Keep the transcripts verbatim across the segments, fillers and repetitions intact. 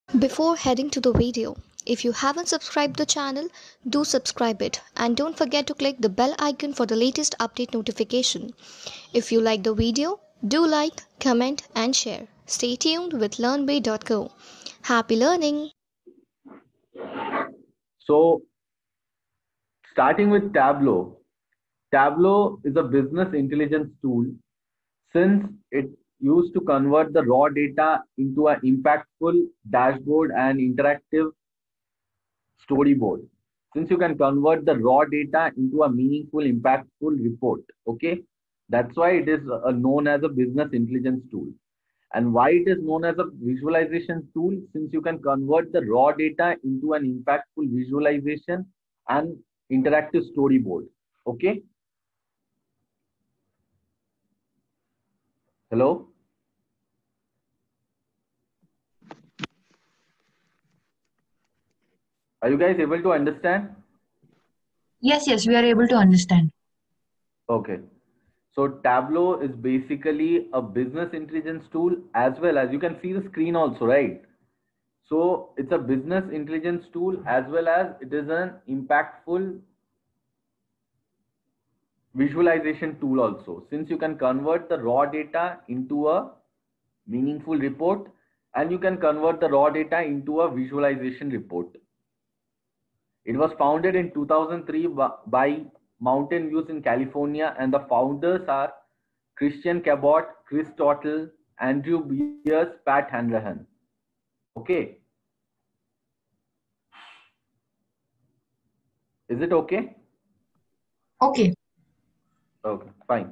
Before heading to the video, if you haven't subscribed the channel, do subscribe it and don't forget to click the bell icon for the latest update notification. If you like the video, do like, comment and share. Stay tuned with learnbay dot co. Happy learning! So, starting with Tableau. Tableau is a business intelligence tool since it used to convert the raw data into an impactful dashboard and interactive storyboard. Since you can convert the raw data into a meaningful, impactful report. Okay. That's why it is uh, known as a business intelligence tool. And why it is known as a visualization tool, since you can convert the raw data into an impactful visualization and interactive storyboard. Okay. Hello. Are you guys able to understand? Yes, yes, we are able to understand. Okay. So Tableau is basically a business intelligence tool, as well as you can see the screen also, right? So it's a business intelligence tool as well as it is an impactful visualization tool also, since you can convert the raw data into a meaningful report and you can convert the raw data into a visualization report. It was founded in two thousand three by Mountain Views in California, and the founders are Christian Cabot, Chris Tottle, Andrew Beers, Pat Hanrahan. Okay. Is it okay? Okay. Okay, fine.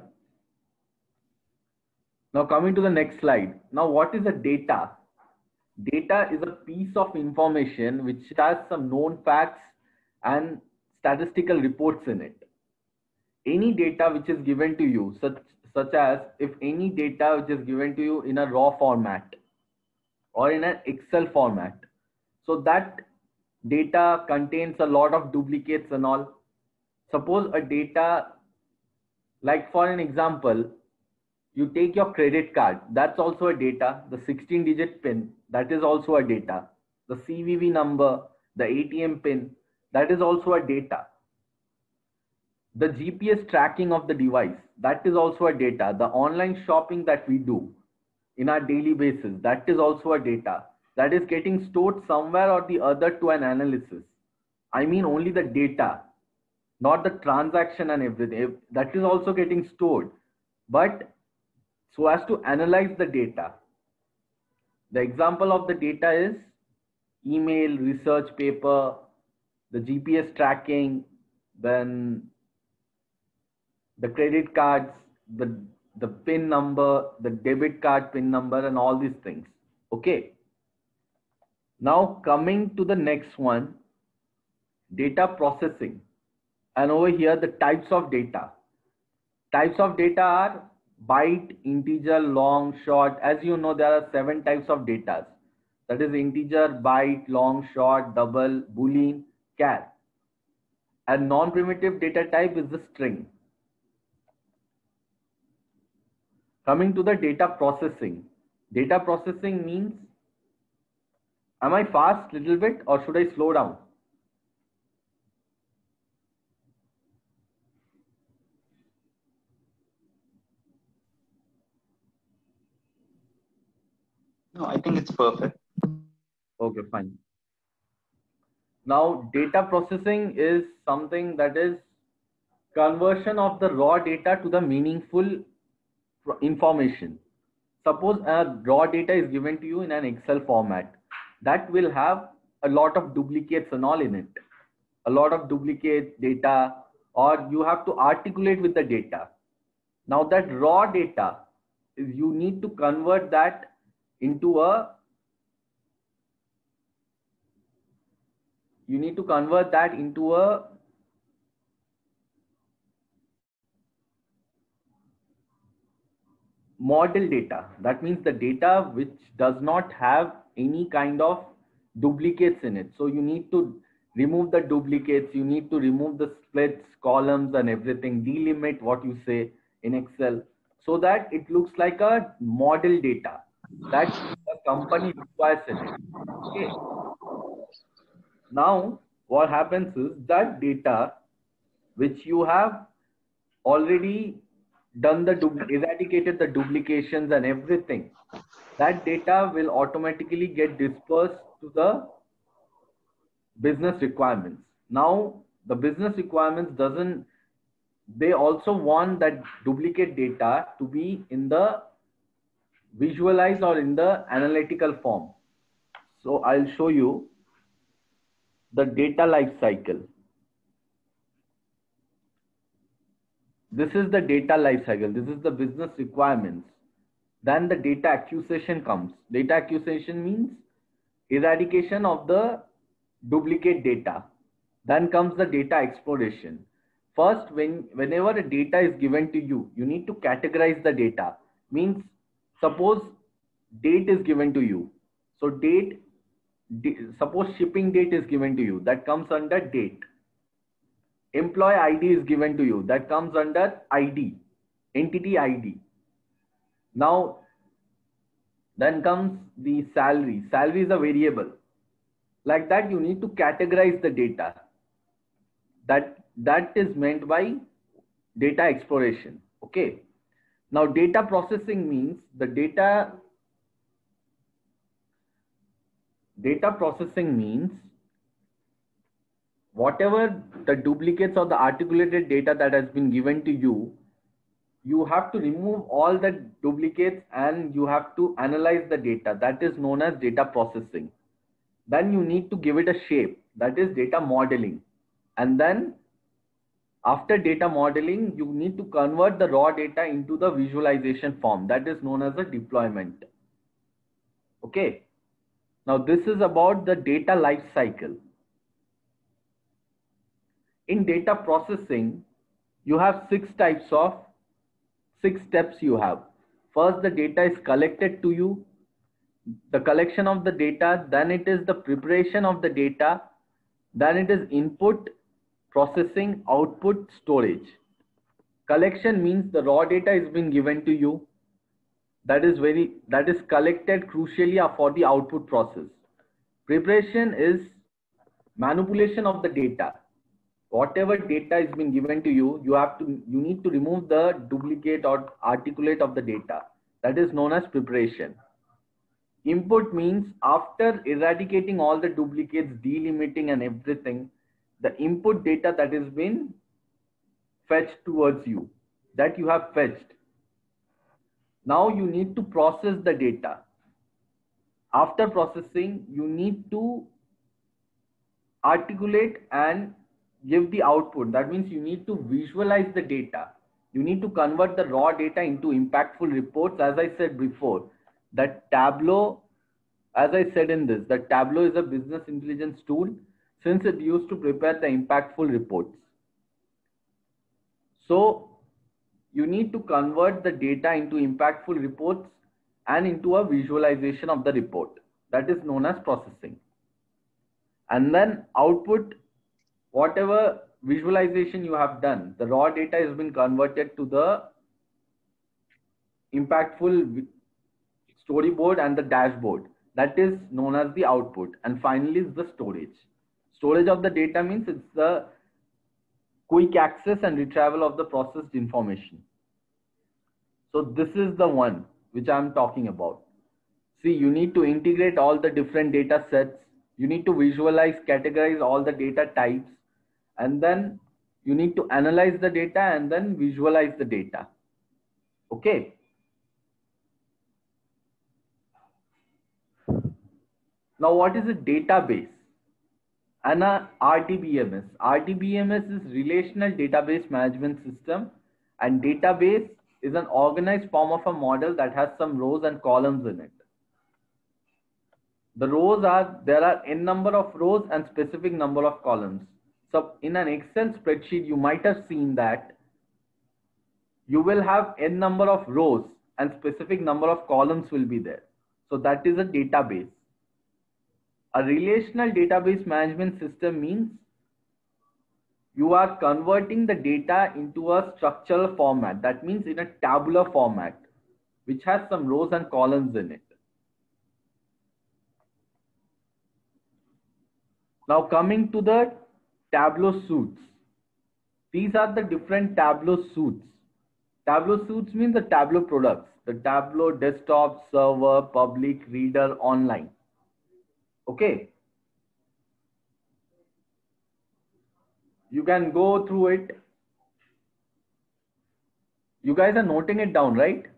Now coming to the next slide. Now what is the data? Data is a piece of information which has some known facts and statistical reports in it. Any data which is given to you, such, such as if any data which is given to you in a raw format or in an Excel format, so that data contains a lot of duplicates and all. Suppose a data, like for an example, you take your credit card, that's also a data. The sixteen digit pin, that is also a data. The C V V number, the A T M pin, that is also a data. The G P S tracking of the device, that is also a data. The online shopping that we do in our daily basis, that is also a data that is getting stored somewhere or the other to an analysis. I mean only the data, not the transaction and everything. That is also getting stored, but so as to analyze the data. The example of the data is email, research paper, the G P S tracking, then the credit cards, the, the PIN number, the debit card PIN number, and all these things. Okay. Now coming to the next one, data processing. And over here, the types of data. Types of data are byte, integer, long, short. As you know, there are seven types of data. That is integer, byte, long, short, double, boolean, char. And non-primitive data type is the string. Coming to the data processing. Data processing means, am I fast a little bit or should I slow down? No, I think it's perfect. Okay, fine. Now, data processing is something that is conversion of the raw data to the meaningful information. Suppose a raw data is given to you in an Excel format, that will have a lot of duplicates and all in it. A lot of duplicate data, or you have to articulate with the data. Now that raw data, you need to convert that into a you need to convert that into a model data. That means the data which does not have any kind of duplicates in it. So you need to remove the duplicates, you need to remove the splits, columns and everything, delimit what you say in Excel, so that it looks like a model data that company requires in it. Okay. Now, what happens is that data which you have already done the eradicated the duplications and everything, that data will automatically get dispersed to the business requirements. Now, the business requirements doesn't, they also want that duplicate data to be in the visualized or in the analytical form. So I'll show you the data life cycle. This is the data life cycle. This is the business requirements. Then the data acquisition comes. Data acquisition means eradication of the duplicate data. Then comes the data exploration. First, when whenever a data is given to you, you need to categorize the data. Means suppose date is given to you. So date, suppose shipping date is given to you. That comes under date. Employee I D is given to you. That comes under I D, entity I D. Now, then comes the salary. Salary is a variable. Like that, you need to categorize the data. That, that is meant by data exploration. Okay. Now, data processing means the data, data processing means whatever the duplicates or the articulated data that has been given to you, you have to remove all the duplicates and you have to analyze the data. That is known as data processing. Then you need to give it a shape. That is data modeling. And then after data modeling, you need to convert the raw data into the visualization form. That is known as a deployment. Okay. Now this is about the data life cycle. In data processing, you have six types of, six steps you have. First, the data is collected to you, the collection of the data, then it is the preparation of the data, then it is input, processing, output, storage. Collection means the raw data is being given to you. That is very, that is collected crucially for the output process. Preparation is manipulation of the data. Whatever data is being given to you, you have to, you need to remove the duplicate or articulate of the data. That is known as preparation. Input means after eradicating all the duplicates, delimiting and everything, the input data that has been fetched towards you, that you have fetched. Now you need to process the data. After processing, you need to articulate and give the output. That means you need to visualize the data. You need to convert the raw data into impactful reports. As I said before, that Tableau, as I said in this, that Tableau is a business intelligence tool since it used to prepare the impactful reports. So you need to convert the data into impactful reports and into a visualization of the report. That is known as processing. And then output, whatever visualization you have done, the raw data has been converted to the impactful storyboard and the dashboard. That is known as the output. And finally is the storage. Storage of the data means it's the quick access and retrieval of the processed information. So this is the one which I'm talking about. See, you need to integrate all the different data sets. You need to visualize, categorize all the data types. And then you need to analyze the data and then visualize the data. Okay. Now, what is a database? And a R D B M S. R D B M S is Relational Database Management System, and database is an organized form of a model that has some rows and columns in it. The rows are, there are n number of rows and specific number of columns. So in an Excel spreadsheet, you might have seen that you will have n number of rows and specific number of columns will be there. So that is a database. A relational database management system means you are converting the data into a structural format. That means in a tabular format, which has some rows and columns in it. Now coming to the Tableau suites. These are the different Tableau suites. Tableau suites means the Tableau products. The Tableau desktop, server, public, reader, online. Okay. You can go through it. You guys are noting it down, right?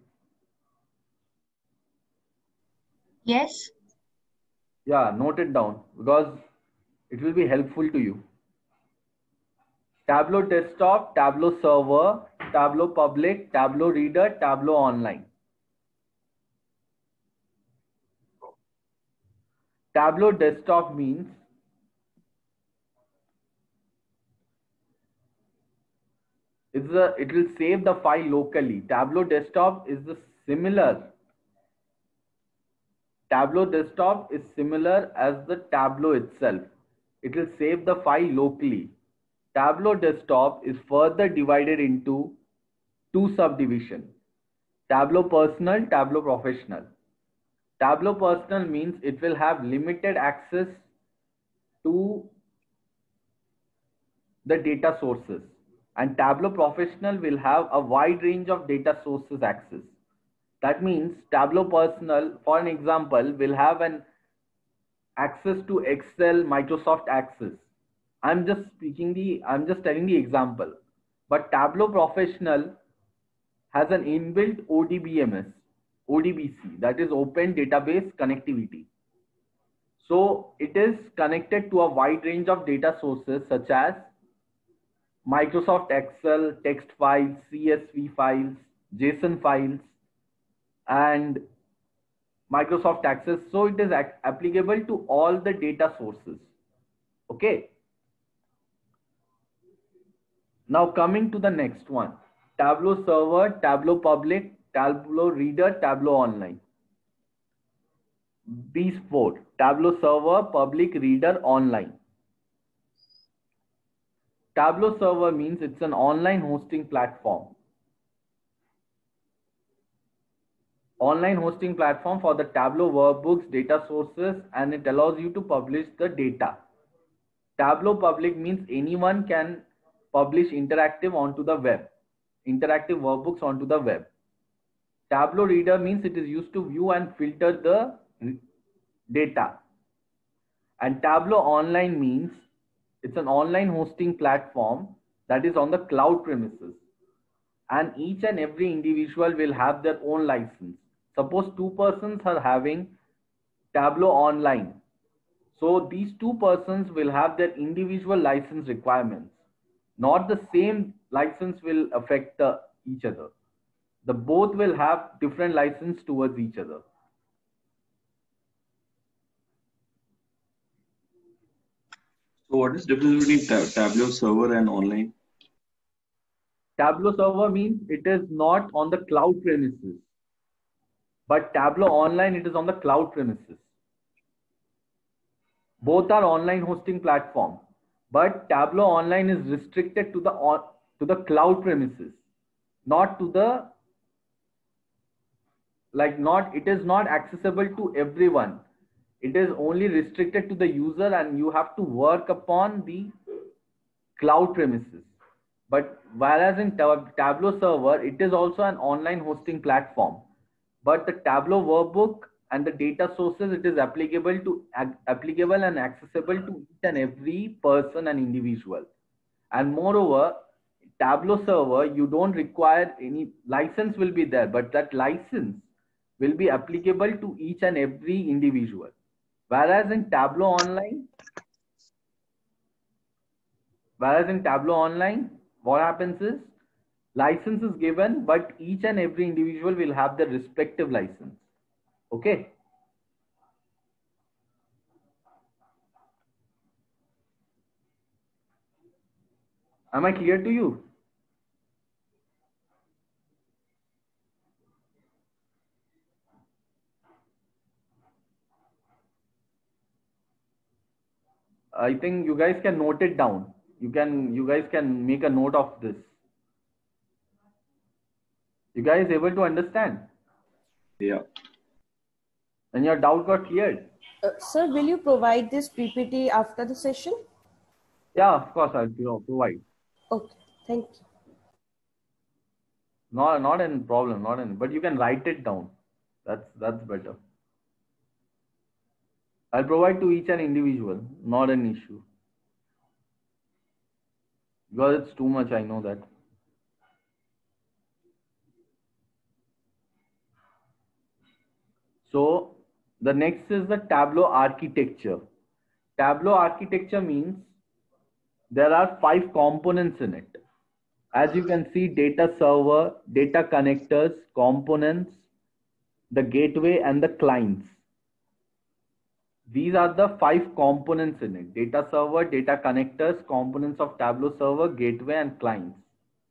Yes. Yeah, note it down because it will be helpful to you. Tableau desktop, Tableau server, Tableau public, Tableau reader, Tableau online. Tableau desktop means it's a, it will save the file locally. Tableau desktop is the similar. Tableau desktop is similar as the Tableau itself. It will save the file locally. Tableau desktop is further divided into two subdivisions. Tableau personal, Tableau professional. Tableau personal means it will have limited access to the data sources, and Tableau professional will have a wide range of data sources access. That means Tableau personal, for an example, will have an access to Excel, Microsoft Access. I'm just speaking the, I'm just telling the example. But Tableau professional has an inbuilt O D B M S, O D B C, that is Open Database Connectivity. So it is connected to a wide range of data sources such as Microsoft Excel, text files, C S V files, JSON files, and Microsoft Access. So it is applicable to all the data sources. Okay. Now coming to the next one. Tableau server, Tableau public, Tableau reader, Tableau online. These four: Tableau server, public, reader, online. Tableau server means it's an online hosting platform. Online hosting platform for the Tableau workbooks, data sources, and it allows you to publish the data. Tableau public means anyone can publish interactive onto the web, interactive workbooks onto the web. Tableau reader means it is used to view and filter the data. And Tableau online means it's an online hosting platform that is on the cloud premises. And each and every individual will have their own license. Suppose two persons are having Tableau online. So these two persons will have their individual license requirements. Not the same license will affect the, each other. The both will have different license towards each other. So what is the difference between tab Tableau server and online? Tableau server means it is not on the cloud premises. But Tableau online, it is on the cloud premises. Both are online hosting platform. But Tableau online is restricted to the, to the cloud premises. Not to the, like not, it is not accessible to everyone. It is only restricted to the user and you have to work upon the cloud premises. But whereas in tab Tableau server, it is also an online hosting platform. But the Tableau workbook and the data sources, it is applicable to applicable and accessible to each and every person and individual. And moreover, Tableau server, you don't require any license will be there, but that license will be applicable to each and every individual. Whereas in Tableau online, whereas in Tableau online, what happens is license is given, but each and every individual will have their respective license. Okay. Am I clear to you? I think you guys can note it down. You can, you guys can make a note of this. You guys able to understand? Yeah. And your doubt got cleared? Uh, sir, will you provide this P P T after the session? Yeah, of course, I'll pro- provide. Okay, thank you. Not, not any problem, not any, but you can write it down. That's, that's better. I'll provide to each and individual, not an issue. Because it's too much, I know that. So the next is the Tableau architecture. Tableau architecture means there are five components in it. As you can see, data server, data connectors, components, the gateway, and the clients. These are the five components in it. Data server, data connectors, components of Tableau server, gateway, and clients.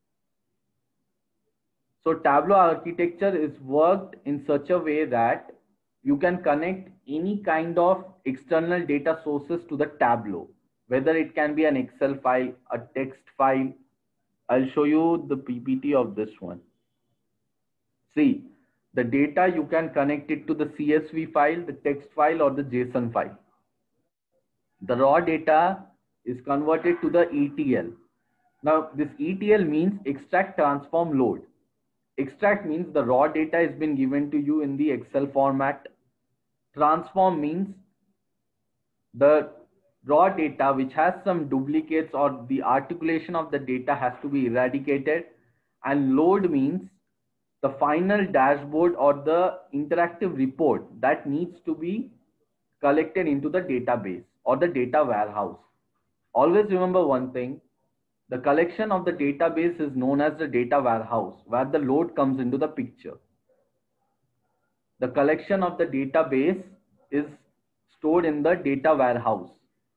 So Tableau architecture is worked in such a way that you can connect any kind of external data sources to the Tableau, whether it can be an Excel file, a text file. I'll show you the P P T of this one. See, the data, you can connect it to the C S V file, the text file, or the JSON file. The raw data is converted to the E T L. Now, this E T L means extract, transform, load. Extract means the raw data has been given to you in the Excel format. Transform means the raw data which has some duplicates or the articulation of the data has to be eradicated. And load means the final dashboard or the interactive report that needs to be collected into the database or the data warehouse. Always remember one thing. The collection of the database is known as the data warehouse, where the load comes into the picture. The collection of the database is stored in the data warehouse.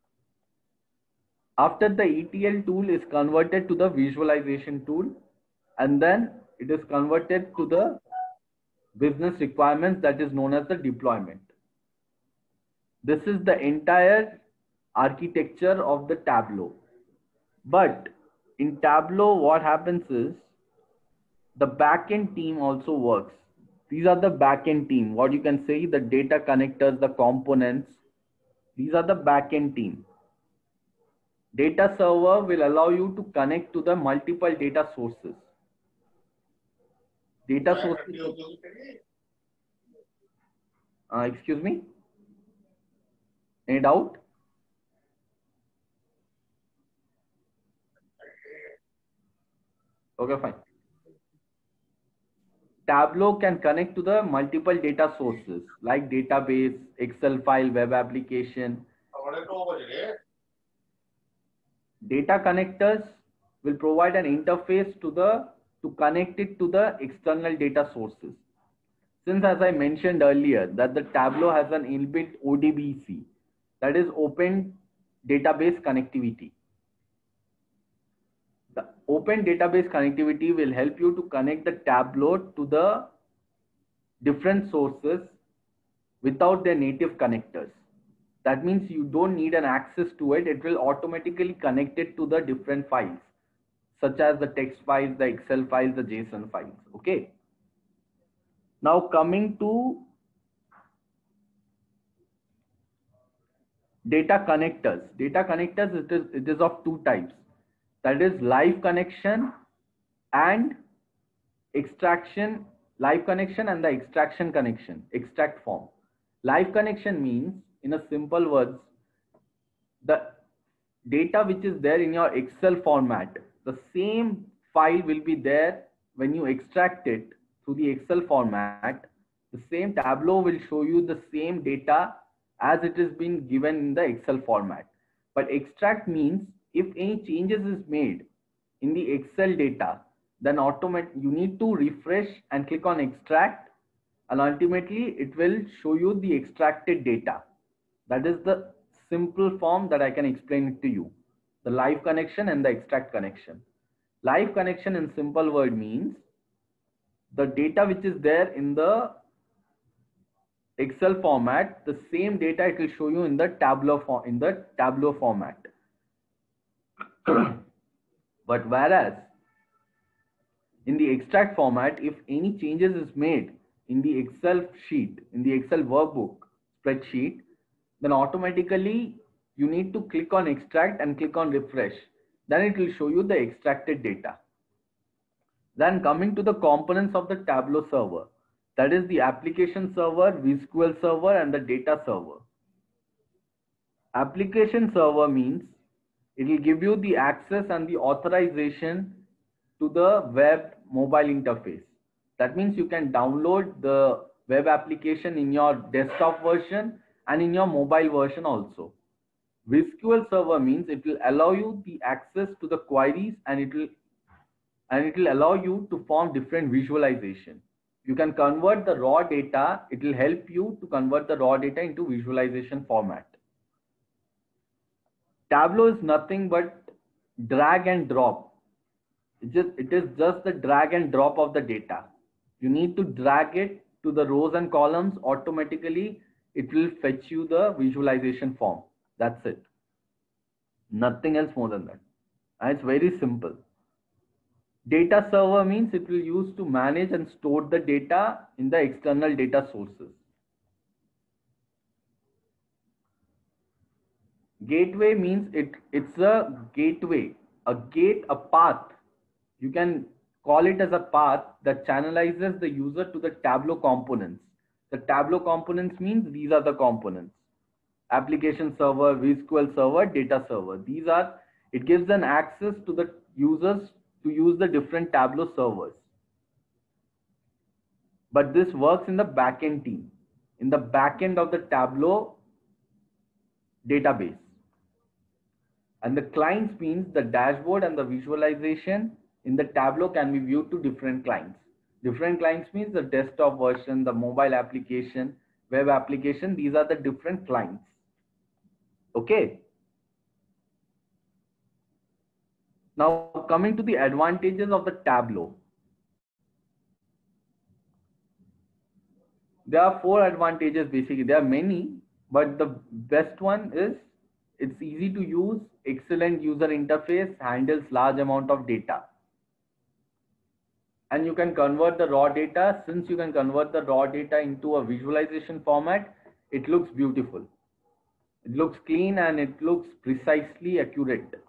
After the E T L tool is converted to the visualization tool, and then it is converted to the business requirements that is known as the deployment. This is the entire architecture of the Tableau. But in Tableau, what happens is the backend team also works. These are the backend team. What you can say, the data connectors, the components. These are the backend team. Data server will allow you to connect to the multiple data sources. Data sources. Uh, excuse me? Any doubt? Okay, fine. Tableau can connect to the multiple data sources like database, Excel file, web application. Data connectors will provide an interface to the to connect it to the external data sources. Since, as I mentioned earlier, that the Tableau has an inbuilt O D B C, that is Open Database Connectivity. The Open Database Connectivity will help you to connect the Tableau to the different sources without their native connectors. That means you don't need an access to it. It will automatically connect it to the different files, such as the text files, the Excel files, the JSON files. Okay. Now coming to data connectors. Data connectors, it is, it is of two types. That is live connection and extraction, live connection and the extraction connection, extract form. Live connection means, in a simple words, the data which is there in your Excel format, the same file will be there when you extract it through the Excel format. The same Tableau will show you the same data as it is being given in the Excel format. But extract means if any changes is made in the Excel data, then automatic you need to refresh and click on extract, and ultimately it will show you the extracted data. That is the simple form that I can explain it to you. The live connection and the extract connection. Live connection in simple word means the data which is there in the Excel format, the same data it will show you in the Tableau form, in the Tableau format. But whereas in the extract format, if any changes is made in the Excel sheet, in the Excel workbook spreadsheet, then automatically you need to click on extract and click on refresh. Then it will show you the extracted data. Then coming to the components of the Tableau server, that is the application server, vSQL server, and the data server. Application server means it will give you the access and the authorization to the web mobile interface. That means you can download the web application in your desktop version and in your mobile version also. vSQL server means it will allow you the access to the queries, and it will and it will allow you to form different visualization. You can convert the raw data. It will help you to convert the raw data into visualization format. Tableau is nothing but drag and drop. It, just, it is just the drag and drop of the data. You need to drag it to the rows and columns. Automatically, it will fetch you the visualization form. That's it. Nothing else more than that. And it's very simple. Data server means it will use to manage and store the data in the external data sources. Gateway means it, it's a gateway, a gate, a path. You can call it as a path that channelizes the user to the Tableau components. The Tableau components means these are the components. Application server, vSQL server, data server. These are, it gives an access to the users to use the different Tableau servers. But this works in the backend team, in the backend of the Tableau database. And the clients means the dashboard and the visualization in the Tableau can be viewed to different clients. Different clients means the desktop version, the mobile application, web application. These are the different clients. Okay. Now coming to the advantages of the Tableau. There are four advantages basically. There are many, but the best one is it's easy to use, excellent user interface, handles large amount of data. And you can convert the raw data. Since you can convert the raw data into a visualization format, it looks beautiful. It looks clean and it looks precisely accurate.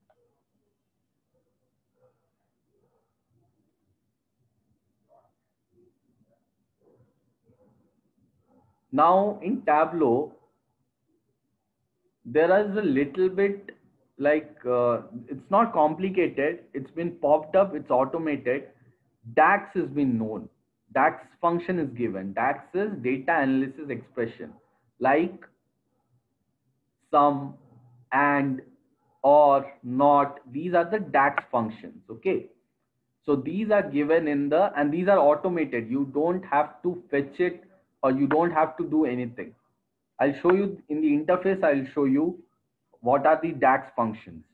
Now in Tableau, there is a little bit like, uh, it's not complicated. It's been popped up, it's automated. DAX has been known. DAX function is given. DAX is data analysis expression, like sum, and, or, not. These are the DAX functions. Okay. So these are given in the, and these are automated. You don't have to fetch it, or you don't have to do anything. I'll show you in the interface. I'll show you what are the DAX functions.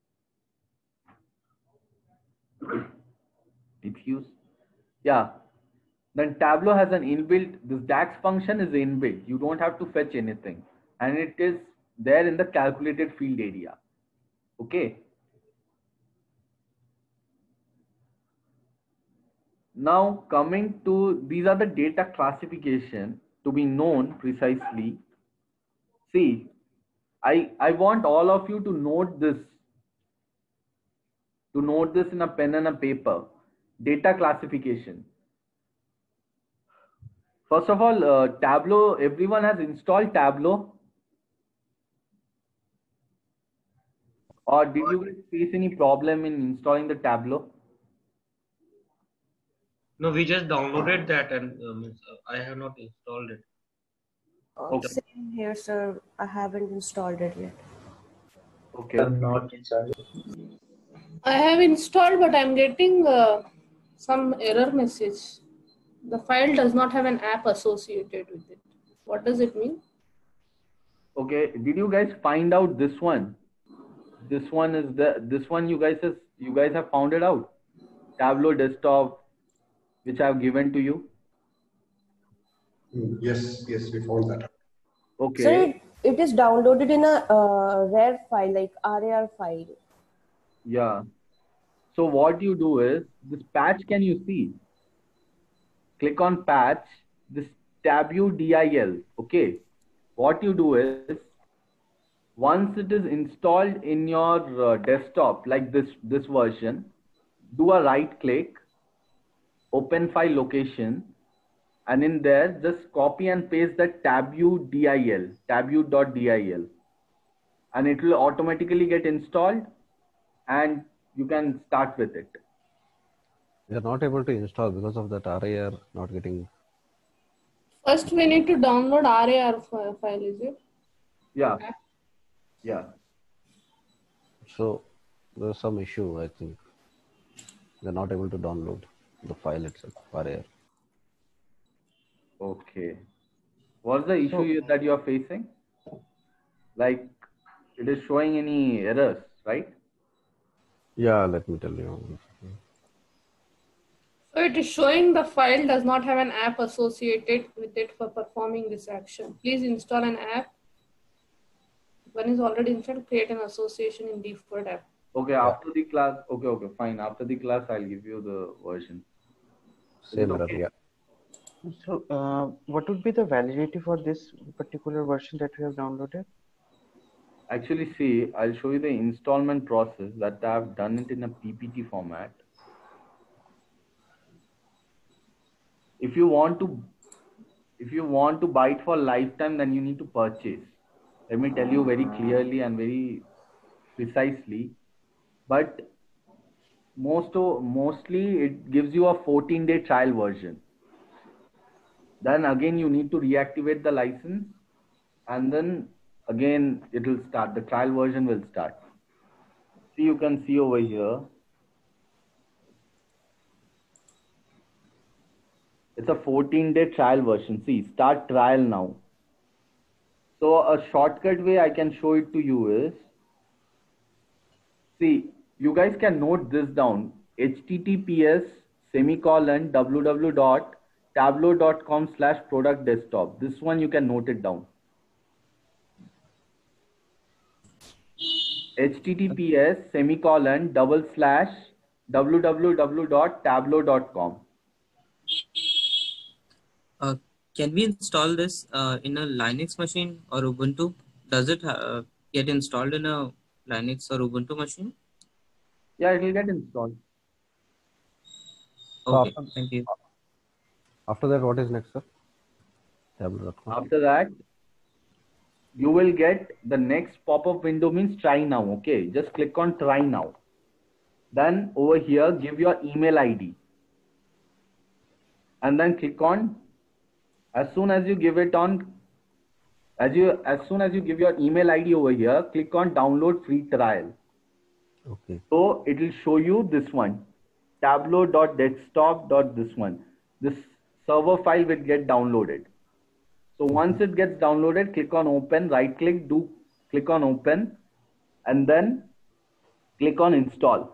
Diffuse. Yeah. Then Tableau has an inbuilt, this DAX function is inbuilt. You don't have to fetch anything. And it is there in the calculated field area. Okay. Now coming to, these are the data classification to be known precisely. See, I, I want all of you to note this, to note this in a pen and a paper. Data classification. First of all, uh, Tableau, everyone has installed Tableau? Or did you face any problem in installing the Tableau? No, we just downloaded that and um, I have not installed it. Uh, Same here, sir. I haven't installed it yet. Okay. I'm not installed. I have installed, but I'm getting uh, some error message. The file does not have an app associated with it. What does it mean? Okay. Did you guys find out this one? This one is the, this one you guys has, you guys have found it out. Tableau desktop, which I have given to you. Yes, yes, we found that. Okay. So it, it is downloaded in a uh, rare file, like R A R file. Yeah. So what you do is, this patch, can you see? Click on patch, this Tableau D I L. Okay. what you do is, once it is installed in your uh, desktop, like this, this version, do a right click, open file location, and in there, just copy and paste the tabu.dil, tabu.dil, and it will automatically get installed and you can start with it. We are not able to install because of that R A R not getting. First, we need to download R A R file, is it? Yeah. Yeah. So there's some issue, I think. They're not able to download the file itself, R A R. Okay. What's the issue that you are facing? Like, it is showing any errors, right? Yeah, let me tell you. So it is showing the file does not have an app associated with it for performing this action. Please install an app. One is already installed, create an association in default app. Okay, yeah. After the class, okay, okay, fine. After the class, I'll give you the version. Same error, okay? yeah. So, uh, what would be the validity for this particular version that we have downloaded? Actually, see, I'll show you the installment process that I've done it in a P P T format. If you want to, if you want to buy it for lifetime, then you need to purchase. Let me tell you very clearly and very precisely. But most of, mostly it gives you a fourteen day trial version. Then again, you need to reactivate the license, and then again, it will start. The trial version will start. See, you can see over here. It's a fourteen day trial version. See, start trial now. So a shortcut way I can show it to you is, see, you guys can note this down. H T T P S semicolon www dot tableau dot com slash product desktop. This one you can note it down. H T T P S semicolon double slash www dot tableau dot com. Uh, can we install this uh, in a Linux machine or Ubuntu? Does it uh, get installed in a Linux or Ubuntu machine? Yeah, it will get installed. Okay, so after, thank you. After that, what is next, sir? tableau dot com. After that, you will get the next pop-up window means try now. Okay, just click on try now. Then over here, give your email I D. And then click on, as soon as you give it on, as you as soon as you give your email I D over here, click on download free trial. Okay. So it will show you this one, tableau dot desktop dot this one. This server file will get downloaded. So once it gets downloaded, click on open, right click, do click on open, and then click on install.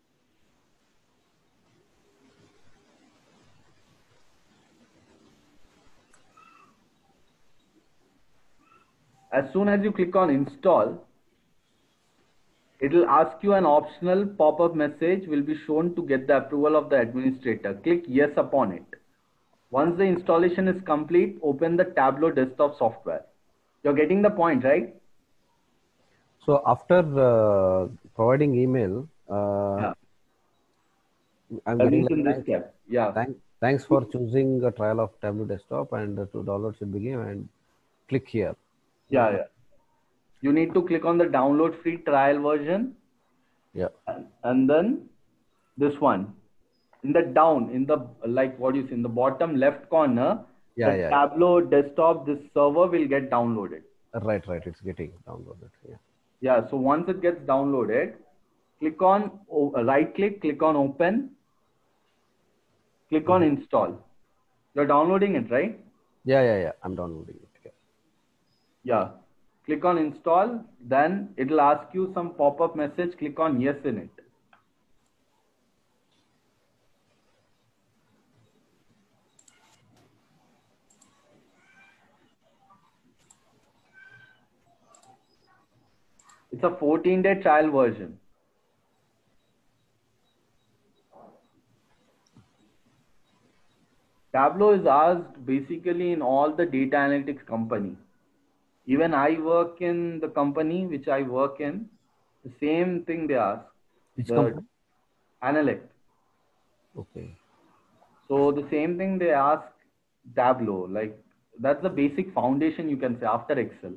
As soon as you click on install, it will ask you an optional pop-up message will be shown to get the approval of the administrator. Click yes upon it. Once the installation is complete, open the Tableau desktop software. You're getting the point, right? So after uh, providing email, uh, yeah. I'm getting like, this step. Yeah. Thank, thanks for choosing a trial of Tableau desktop, and uh, to download should begin, and click here. Yeah, yeah. You need to click on the download free trial version. Yeah. And, and then this one. In the down, in the, like what you see, in the bottom left corner, yeah, the yeah, Tableau yeah. desktop, this server will get downloaded. Right, right. It's getting downloaded. Yeah. Yeah. So once it gets downloaded, click on, right click, click on open, click on mm-hmm. install. You're downloading it, right? Yeah, yeah, yeah. I'm downloading it. Yeah. Yeah. Click on install. Then it'll ask you some pop-up message. Click on yes in it. It's a fourteen day trial version. Tableau is asked basically in all the data analytics company. Even I work in the company which I work in, the same thing they ask. Which the company? Analect. Okay. So the same thing they ask Tableau. Like that's the basic foundation you can say after Excel.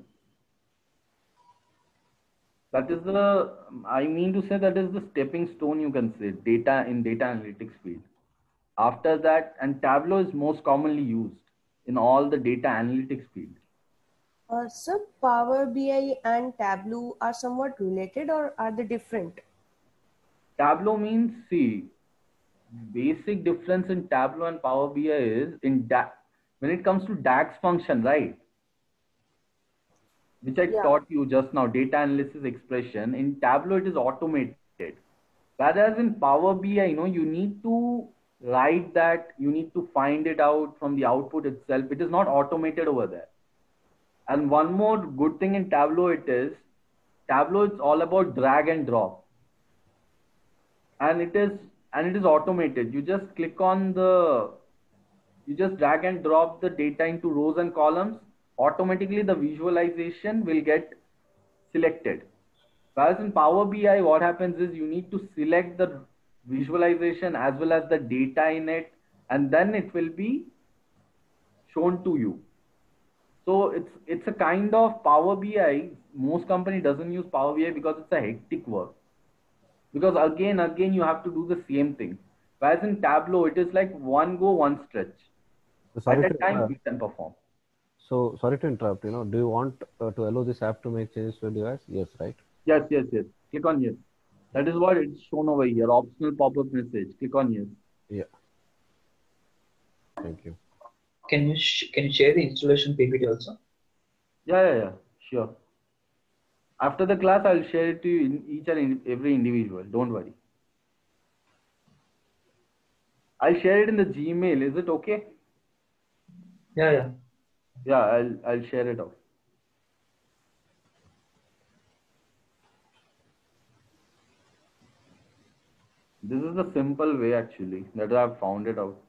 That is the, I mean to say that is the stepping stone you can say, data in data analytics field. After that, and Tableau is most commonly used in all the data analytics field. Uh, so Power B I and Tableau are somewhat related, or are they different? Tableau means, see, basic difference in Tableau and Power B I is in da when it comes to DAX function, right? Which I Yeah. taught you just now, data analysis expression. In Tableau, it is automated. Whereas in Power B I, you know, you need to write that, you need to find it out from the output itself. It is not automated over there. And one more good thing in Tableau, it is, Tableau it's all about drag and drop. And it is, and it is automated. You just click on the, you just drag and drop the data into rows and columns. Automatically the visualization will get selected. Whereas in Power B I, what happens is you need to select the visualization as well as the data in it, and then it will be shown to you. So it's it's a kind of Power B I. Most company doesn't use Power B I because it's a hectic work. Because again, again you have to do the same thing. Whereas in Tableau, it is like one go, one stretch. Sorry At a to time, interrupt. you can perform. So sorry to interrupt. You know, do you want uh, to allow this app to make changes to your device? Yes, right? Yes, yes, yes. Click on yes. That is what it's shown over here. Optional pop-up message. Click on yes. Yeah. Thank you. Can you sh can you share the installation P P T also? Yeah, yeah, yeah. Sure. After the class, I'll share it to you in each and in every individual. Don't worry. I'll share it in the Gmail. Is it okay? Yeah, yeah. Yeah, I'll I'll share it out. This is the simple way actually that I've found it out.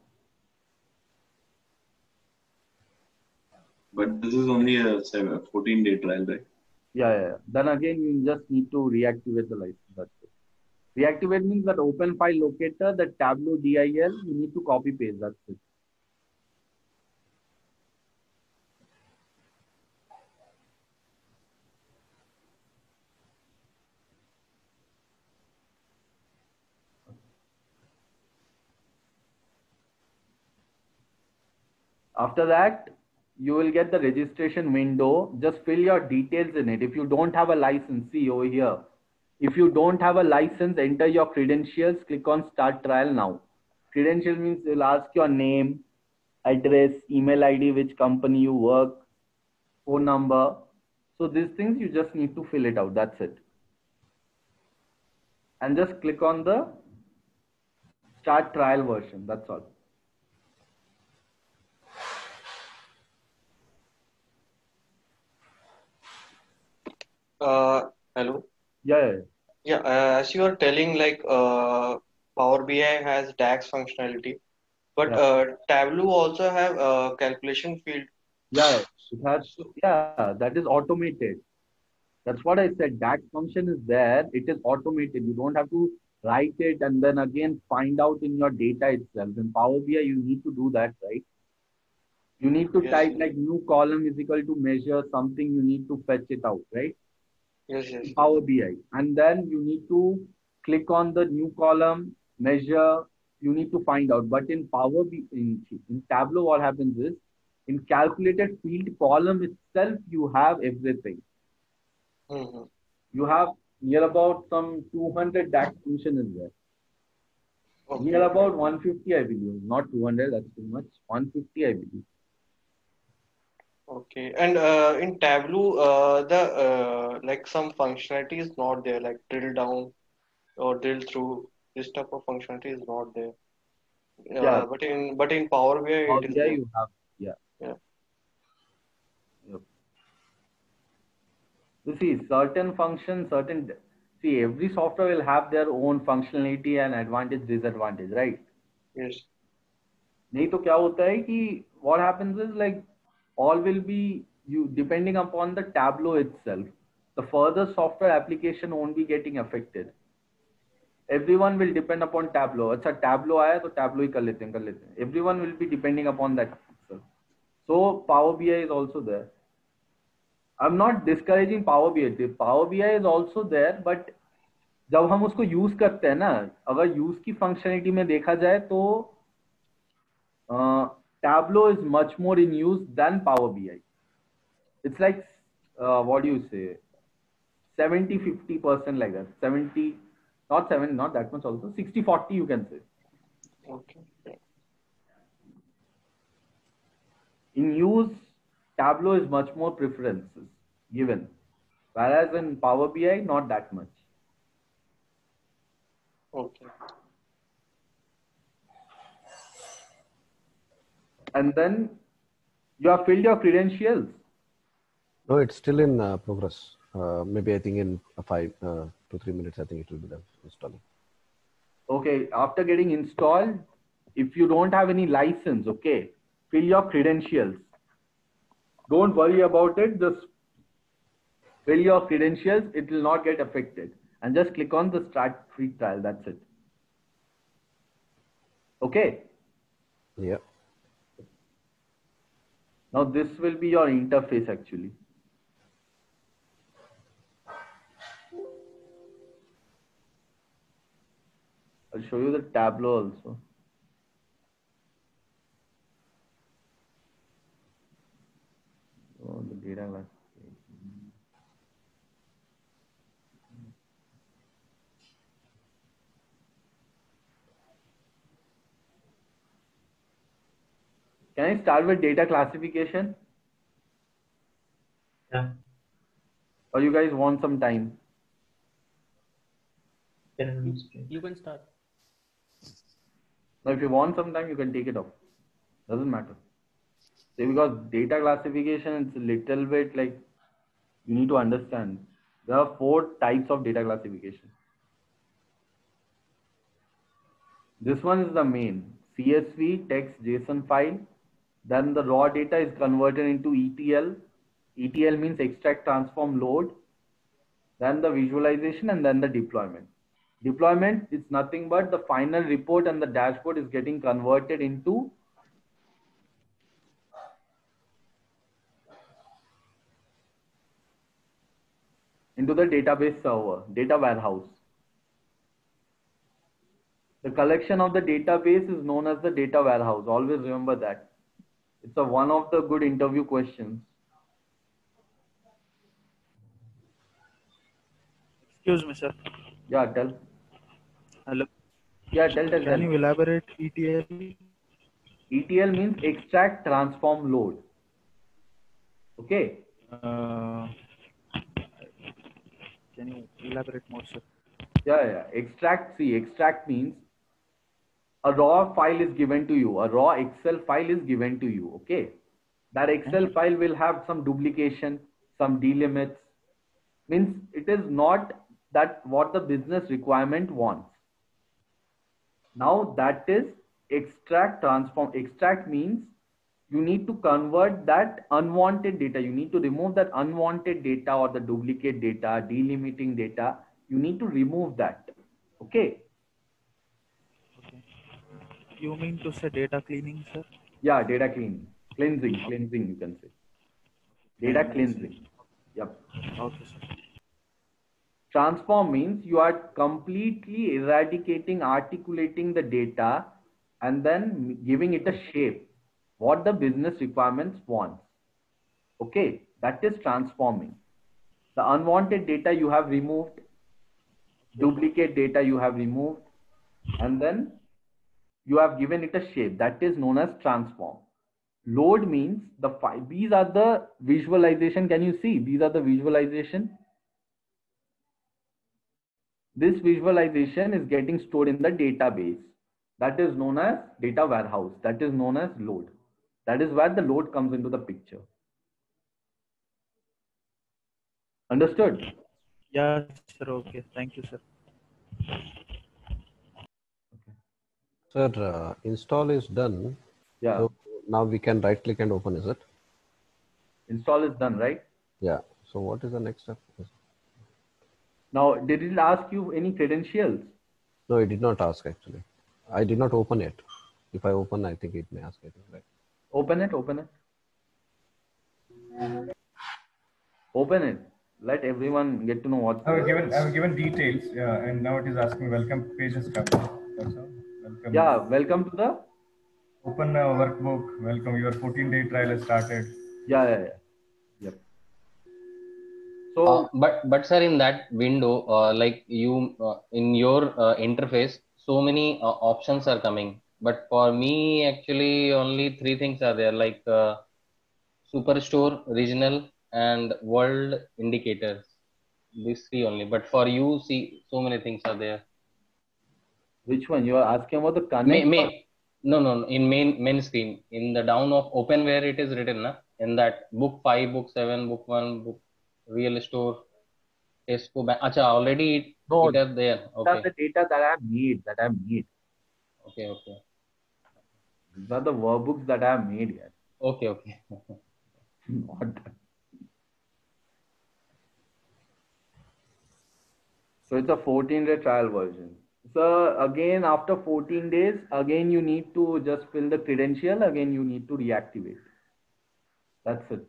But this is only a seven, fourteen day trial, right? Yeah, yeah, yeah. Then again, you just need to reactivate the license. That's it. Reactivate means that open file locator, the Tableau D I L, you need to copy paste. That's it. After that, you will get the registration window. Just fill your details in it. If you don't have a license, see over here. If you don't have a license, enter your credentials. Click on start trial now. Credentials means it will ask your name, address, email I D, which company you work, phone number. So these things you just need to fill it out. That's it. And just click on the start trial version. That's all. Uh, hello. Yeah, yeah, yeah. Yeah, uh, as you are telling, like uh, Power B I has DAX functionality, but Yeah. uh, Tableau also have a calculation field. Yeah, it has. Yeah, that is automated. That's what I said. DAX function is there. It is automated. You don't have to write it and then again find out in your data itself. In Power B I, you need to do that, right? You need to Yes, type yes. like new column is equal to measure something. You need to fetch it out, right? Yes, yes. In Power B I. And then you need to click on the new column, measure. You need to find out. But in Power B I, in, in Tableau, what happens is in calculated field column itself, you have everything. Mm-hmm. You have near about some two hundred DAX function in there. Okay. Near about one fifty, I believe. Not two hundred, that's too much. one fifty, I believe. Okay. And uh, in Tableau, uh, the uh, like some functionality is not there, like drill down or drill through. This type of functionality is not there. Uh, Yeah. but in but in Power B I, Power it is B I, there. you have. Yeah. Yeah. Yep. You see, certain functions, certain. See, every software will have their own functionality and advantage, disadvantage, right? Yes. नहीं तो क्या होता है कि what happens is like all will be you depending upon the Tableau itself. The further software application won't be getting affected. Everyone will depend upon Tableau. अच्छा Tableau आया तो Tableau ही कर लेते हैं कर लेते हैं. Everyone will be depending upon that itself. So Power B I is also there. I'm not discouraging Power B I. The Power B I is also there, but जब हम उसको यूज करते हैं ना, अगर यूज की फंक्शनलिटी में देखा जाए तो uh, Tableau is much more in use than Power B I. It's like uh, what do you say, seventy fifty percent like that. seventy, not seven, not that much also. sixty forty you can say. Okay. In use, Tableau is much more preferences given, whereas in Power B I, not that much. Okay. And then you have filled your credentials. No, it's still in uh, progress. Uh, maybe I think in uh, five uh, to three minutes, I think it will be done installing. Okay, after getting installed, if you don't have any license, okay, fill your credentials. Don't worry about it. Just fill your credentials. It will not get affected. And just click on the start free trial. That's it. Okay. Yeah. Now this will be your interface actually. I'll show you the Tableau also. Oh, the data classification. Can I start with data classification? Yeah. Or you guys want some time? You can start. Now, if you want some time, you can take it off. Doesn't matter. See, because data classification, it's a little bit like you need to understand. There are four types of data classification. This one is the main C S V, text, JSON file. Then the raw data is converted into E T L. E T L means extract, transform, load. Then the visualization and then the deployment. Deployment is nothing but the final report and the dashboard is getting converted into into the database server, data warehouse. The collection of the database is known as the data warehouse. Always remember that. It's a one of the good interview questions. Excuse me, sir. Yeah, tell. Hello. Yeah, tell, tell, Can tell. you elaborate E T L? E T L means extract, transform, load. Okay. Uh, can you elaborate more, sir? Yeah, yeah. Extract, see, extract means a raw file is given to you. A raw Excel file is given to you. Okay. That Excel file will have some duplication, some delimits. Means it is not that what the business requirement wants. Now that is extract, transform. Extract means you need to convert that unwanted data. You need to remove that unwanted data or the duplicate data, delimiting data. You need to remove that. Okay. Okay. You mean to say data cleaning, sir? Yeah, data cleaning. Cleansing, cleansing you can say. Data cleansing. Yep. Okay, sir. Transform means you are completely eradicating, articulating the data and then giving it a shape. What the business requirements wants. Okay, that is transforming. The unwanted data you have removed, duplicate data you have removed, and then you have given it a shape. That is known as transform. Load means the file. These are the visualization. Can you see? These are the visualization. This visualization is getting stored in the database. That is known as data warehouse. That is known as load. That is where the load comes into the picture. Understood? Yes, sir. Okay. Thank you, sir. Sir, uh, install is done. Yeah. So now we can right click and open, is it? Install is done, right? Yeah. So what is the next step? Now, did it ask you any credentials? No, it did not ask actually. I did not open it. If I open, I think it may ask it. Right? Open it, open it. Open it. Let everyone get to know what. I've given I've given details, yeah, and now it is asking welcome page is covered. That's all. Welcome. Yeah, welcome to the open uh, workbook. Welcome. Your fourteen day trial has started. Yeah, yeah, yeah. Yep. So, uh, but but sir, in that window, uh, like you uh, in your uh, interface, so many uh, options are coming. But for me, actually, only three things are there, like uh, Superstore, regional, and world indicators. These three only. But for you, see, so many things are there. Which one? You are asking about the connect? May, may, no, no, no, in main main screen, in the down of open where it is written, na? In that book five, book seven, book one, book real store, Tesco bank. Acha, already it, no, it is there. Okay. These are the data that I have made. That I have made. Okay, okay. These are the workbooks that I have made yet. Okay, okay. Not. So it's a fourteen day trial version. So again, after fourteen days, again you need to just fill the credential. Again, you need to reactivate. That's it.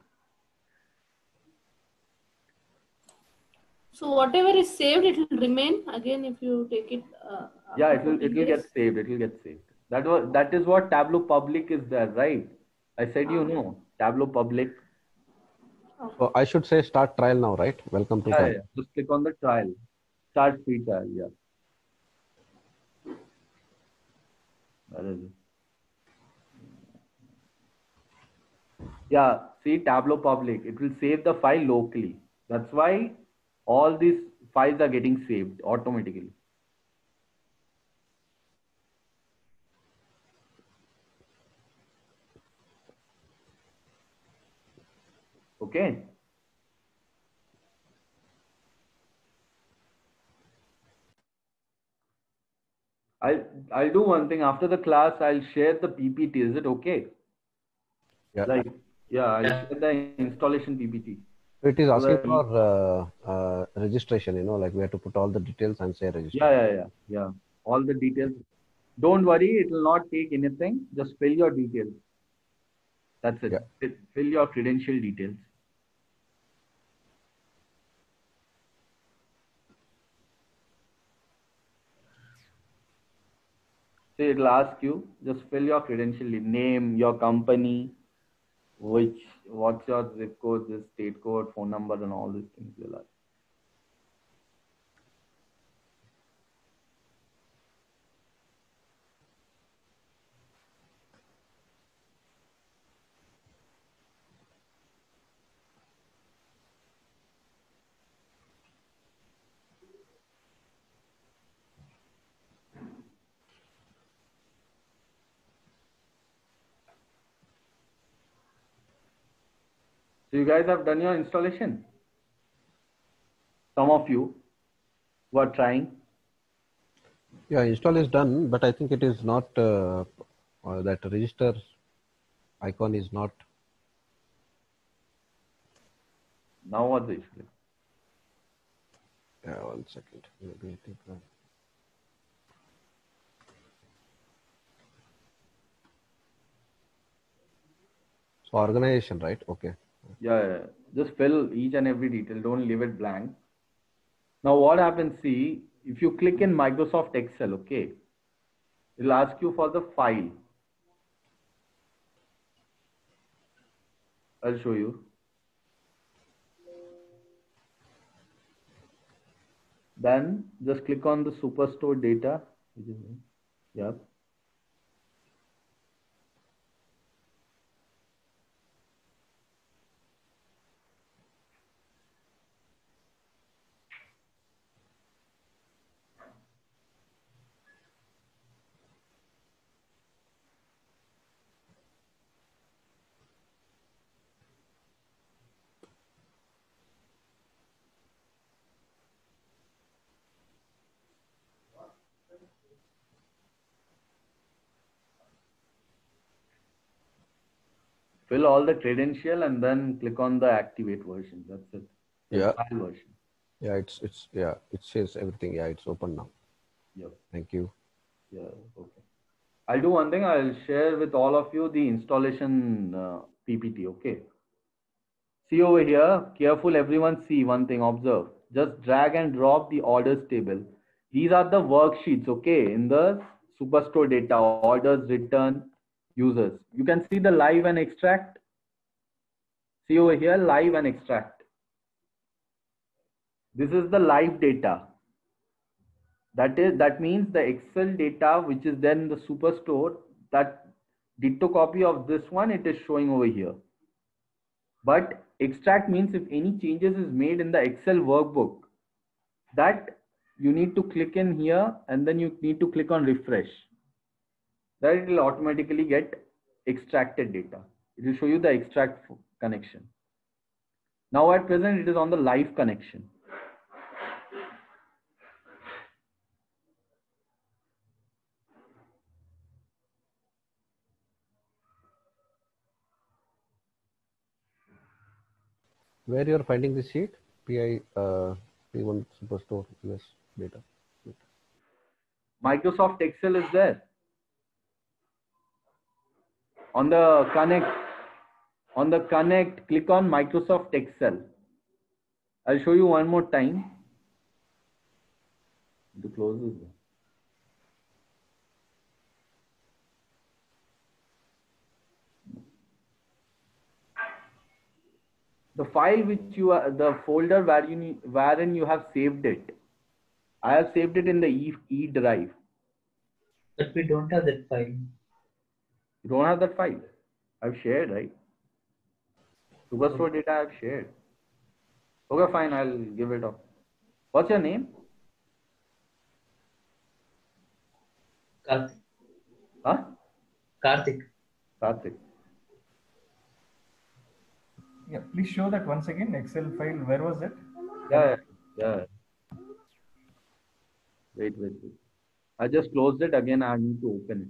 So whatever is saved, it will remain again if you take it. Uh, yeah, it will. It will get saved. It will get saved. That was. That is what Tableau Public is there, right? I said you know Tableau Public. So I should say start trial now, right? Welcome to yeah, trial. Yeah. Just click on the trial. Start free trial. Yeah. That is it. Yeah. See Tableau Public. It will save the file locally. That's why all these files are getting saved automatically. Okay. I'll I'll do one thing after the class. I'll share the P P T. Is it okay? Yeah. Like yeah, I'll share the installation P P T. It is asking so for uh, uh, registration. You know, like we have to put all the details and say register. Yeah, yeah, yeah, yeah. All the details. Don't worry, it will not take anything. Just fill your details. That's it. Yeah. Fill your credential details. So it'll ask you, just fill your credential name, your company, which, what's your zip code, this state code, phone number, and all these things will ask. So you guys have done your installation? Some of you who are trying. Yeah, install is done, but I think it is not, uh, uh, that register icon is not. Now what's the issue? Yeah, one second. Maybe I think that. So organization, right? Okay. Yeah, yeah, just fill each and every detail. Don't leave it blank. Now what happens, see, if you click in Microsoft Excel, okay, it'll ask you for the file. I'll show you. Then just click on the Superstore data. Yeah. fill all the credential and then click on the activate version. That's it. The Yeah. trial version. Yeah, it's it's yeah, it says everything. Yeah, it's open now. Yep. Thank you. Yeah. Okay. I'll do one thing. I'll share with all of you the installation uh, P P T. Okay. See over here. Careful, everyone. See one thing. Observe. Just drag and drop the orders table. These are the worksheets. Okay. In the Superstore data, orders, return, users. You can see the live and extract. See over here, live and extract. This is the live data. That is, that means the Excel data, which is then the Superstore, that ditto copy of this one, it is showing over here. But extract means if any changes is made in the Excel workbook, that you need to click in here and then you need to click on refresh. That it will automatically get extracted data. It will show you the extract connection. Now at present, it is on the live connection. Where you are finding this sheet? P I uh, P one Superstore U S data. Microsoft Excel is there. On the connect, on the connect, click on Microsoft Excel. I'll show you one more time. To close this. The file which you are, the folder where you, wherein you have saved it. I have saved it in the E, e drive. But we don't have that file. You don't have that file? I've shared, right? Superstore data I've shared. Okay, fine. I'll give it up. What's your name? Karthik. Huh? Karthik. Karthik. Yeah, please show that once again. Excel file. Where was it? Yeah, yeah. Wait, wait, wait. I just closed it again. I need to open it.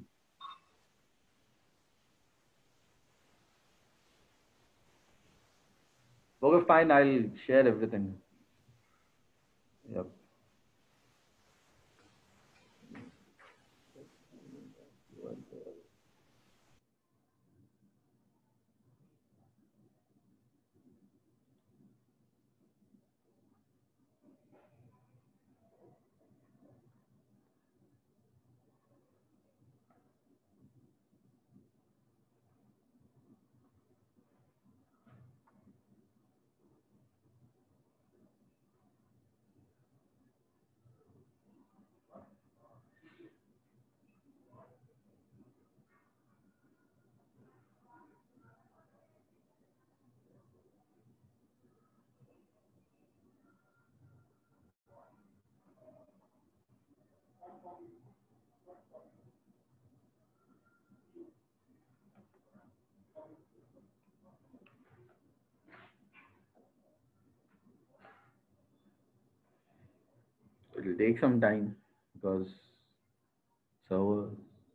Okay, fine. I'll share everything. Yep. It will take some time because server.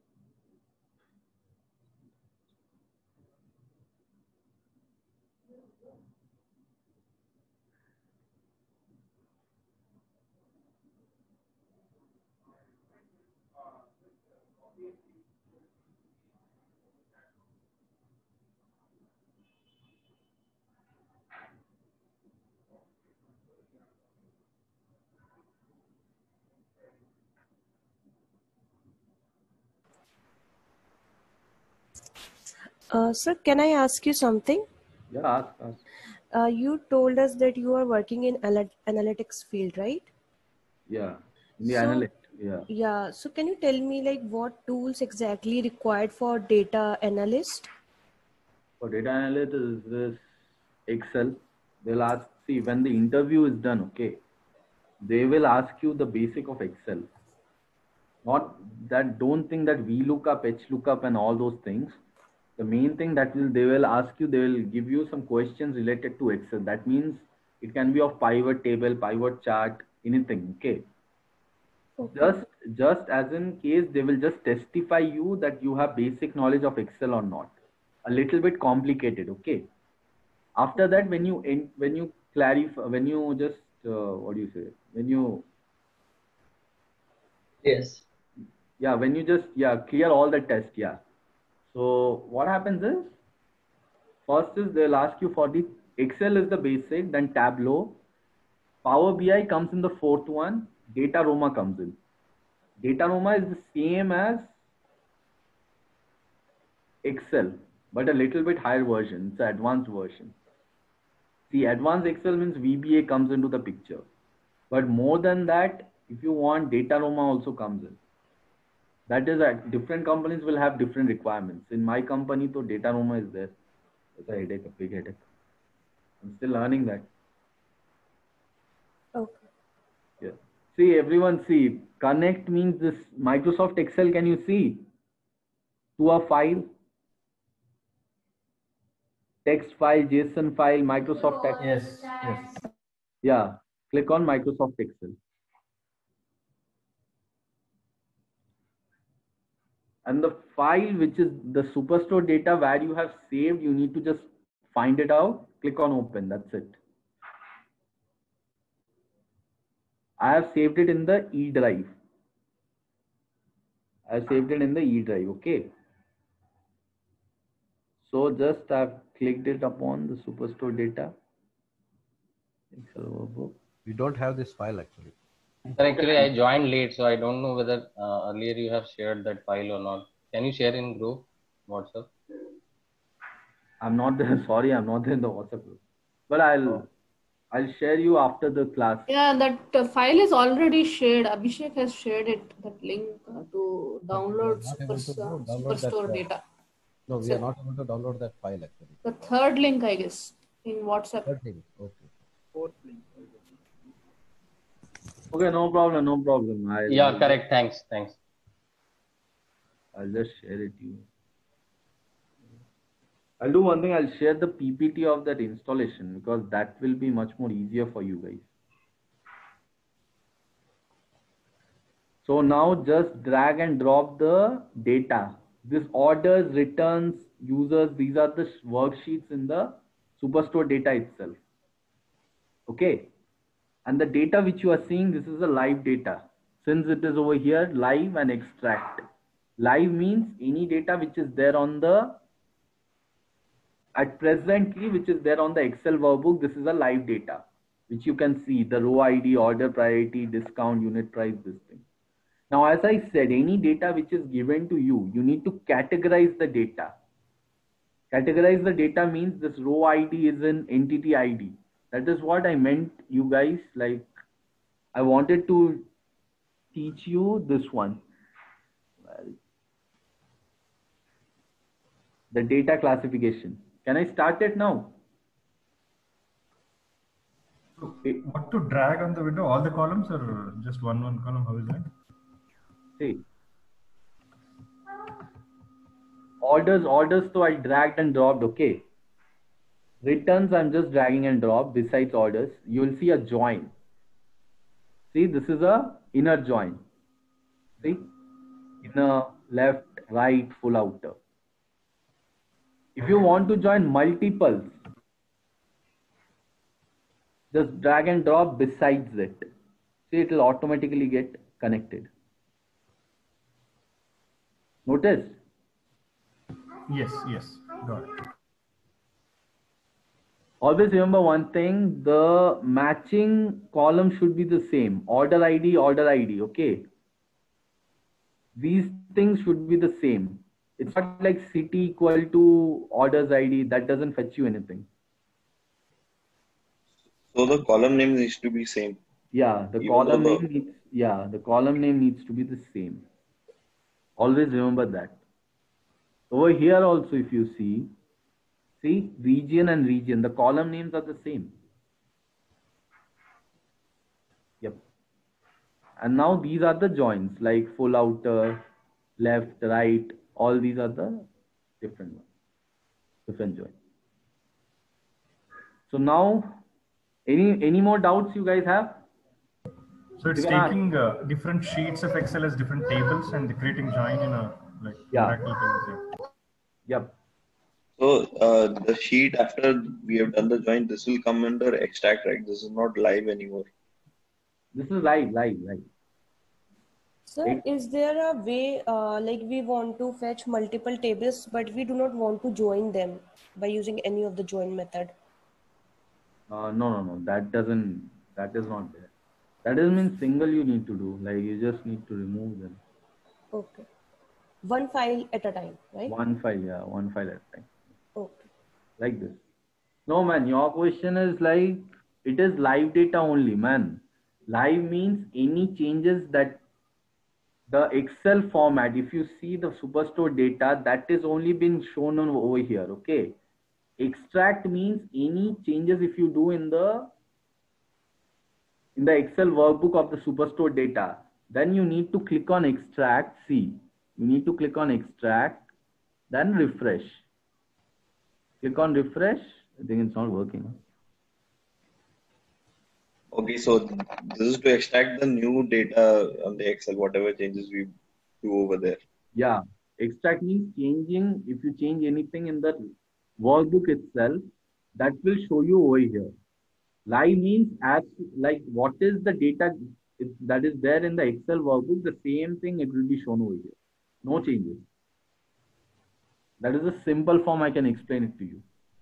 Uh, sir, can I ask you something? Yeah, ask, ask. Uh, you told us that you are working in ana- analytics field, right? Yeah, in the So- analyst. Yeah. Yeah. So can you tell me like what tools exactly required for data analyst? For data analyst is this Excel. They'll ask, see, when the interview is done, okay, they will ask you the basic of Excel. Not that, don't think that VLOOKUP, HLOOKUP and all those things. The main thing that will, they will ask you, they will give you some questions related to Excel. That means it can be of pivot table, pivot chart, anything, okay? Okay. Just, just as in case they will just testify you that you have basic knowledge of Excel or not. a little bit complicated. Okay. After that, when you in, when you clarify, when you just uh, what do you say? When you Yes. yeah, when you just yeah clear all the tests. Yeah. So what happens is, first is they'll ask you for the Excel is the basic, then Tableau. Power B I comes in the fourth one. Data Roma comes in. Data Roma is the same as Excel, but a little bit higher version. It's an advanced version. See, advanced Excel means V B A comes into the picture. But more than that, if you want, Data Roma also comes in. That is, that different companies will have different requirements. In my company, so Data Roma is there. It's a headache, a big headache. I'm still learning that. Okay. Yeah. See, everyone see, connect means this Microsoft Excel, can you see? To a file. Text file, JSON file, Microsoft text. Yes, yes. Yeah, click on Microsoft Excel. And the file, which is the Superstore data where you have saved, you need to just find it out, click on open, that's it. I have saved it in the E drive. I have saved it in the E drive, okay. So just I've clicked it upon the Superstore data. Excel workbook. We don't have this file actually. Sir, actually, I joined late, so I don't know whether uh, earlier you have shared that file or not. Can you share in group WhatsApp? I'm not there. Sorry, I'm not there in the WhatsApp group. But I'll oh. I'll share you after the class. Yeah, that uh, file is already shared. Abhishek has shared it. That link uh, to download Super, uh, download Superstore that, uh, data. No, we so, are not able to download that file actually. The third link, I guess, in WhatsApp. Third link. Okay. Fourth link. Okay, no problem, no problem. I'll, yeah, I'll correct. Thanks, thanks. I'll just share it to you. I'll do one thing. I'll share the P P T of that installation because that will be much more easier for you guys. So now just drag and drop the data. This orders, returns, users, these are the worksheets in the Superstore data itself. Okay. And the data which you are seeing, this is a live data. Since it is over here, live and extract. Live means any data which is there on the, at presently, which is there on the Excel workbook, this is a live data, which you can see the row I D, order priority, discount, unit price, this thing. Now, as I said, any data which is given to you, you need to categorize the data. Categorize the data means this row I D is an entity I D. That is what I meant, you guys. Like, I wanted to teach you this one. The data classification. Can I start it now? What to drag on the window? All the columns or just one one column? How is that? See. Orders, orders, so I dragged and dropped, okay. Returns, I'm just dragging and drop. Besides orders, you will see a join. See, this is a inner join. See, inner, left, right, full outer. If you want to join multiples, just drag and drop besides it. See, it will automatically get connected. Notice? Yes, yes, got it. Always remember one thing, the matching column should be the same. Order I D, order I D, okay? These things should be the same. It's not like city equal to orders I D, that doesn't fetch you anything. So the column name needs to be same. Yeah, the Even column the... name needs, yeah, the column name needs to be the same. Always remember that. Over here also, if you see, see, region and region, the column names are the same. Yep. And now these are the joins, like full outer, left, right, all these are the different ones, different joins. So now, any any more doubts you guys have? So it's taking uh, different sheets of Excel as different tables and creating join in a like yeah. tables, yeah. Yep. So uh, the sheet after we have done the join, this will come under extract, right? This is not live anymore. This is live, live, live. Sir, is there a way, uh, like we want to fetch multiple tables, but we do not want to join them by using any of the join method? Uh, no, no, no. That doesn't. That is not there. That doesn't mean single you need to do. Like you just need to remove them. Okay. One file at a time, right? One file, yeah, one file at a time. Okay. Like this. No, man. Your question is like it is live data only, man. Live means any changes that the Excel format. If you see the Superstore data, that is only been shown on over here. Okay. Extract means any changes if you do in the in the Excel workbook of the Superstore data, then you need to click on extract. See, you need to click on extract, then refresh. Click on refresh. I think it's not working. Okay, so this is to extract the new data on the Excel, whatever changes we do over there. Yeah, extract means changing. If you change anything in the workbook itself, that will show you over here. Live means as like what is the data that is there in the Excel workbook, the same thing it will be shown over here. No changes. That is a simple form. I can explain it to you.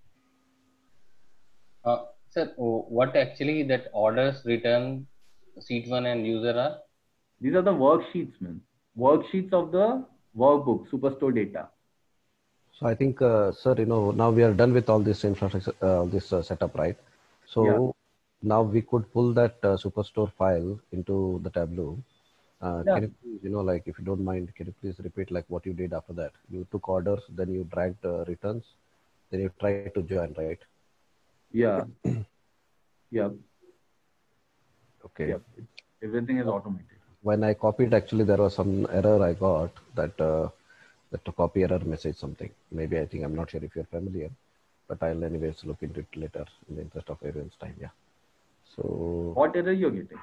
Uh, sir, what actually that orders, return, sheet one and user are? These are the worksheets, man. Worksheets of the workbook, Superstore data. So I think, uh, sir, you know, now we are done with all this infrastructure, uh, this uh, setup, right? So yeah. Now we could pull that uh, Superstore file into the Tableau. Uh, yeah. Can you please, you know, like if you don't mind, can you please repeat like what you did after that? You took orders, then you dragged uh, returns, then you tried to join, right? Yeah. Yeah. Okay. Yep. Everything is automated. When I copied, actually, there was some error I got that uh, that copy error message something. Maybe I think I'm not sure if you're familiar, but I'll anyways look into it later in the interest of everyone's time. Yeah. So what error you're getting?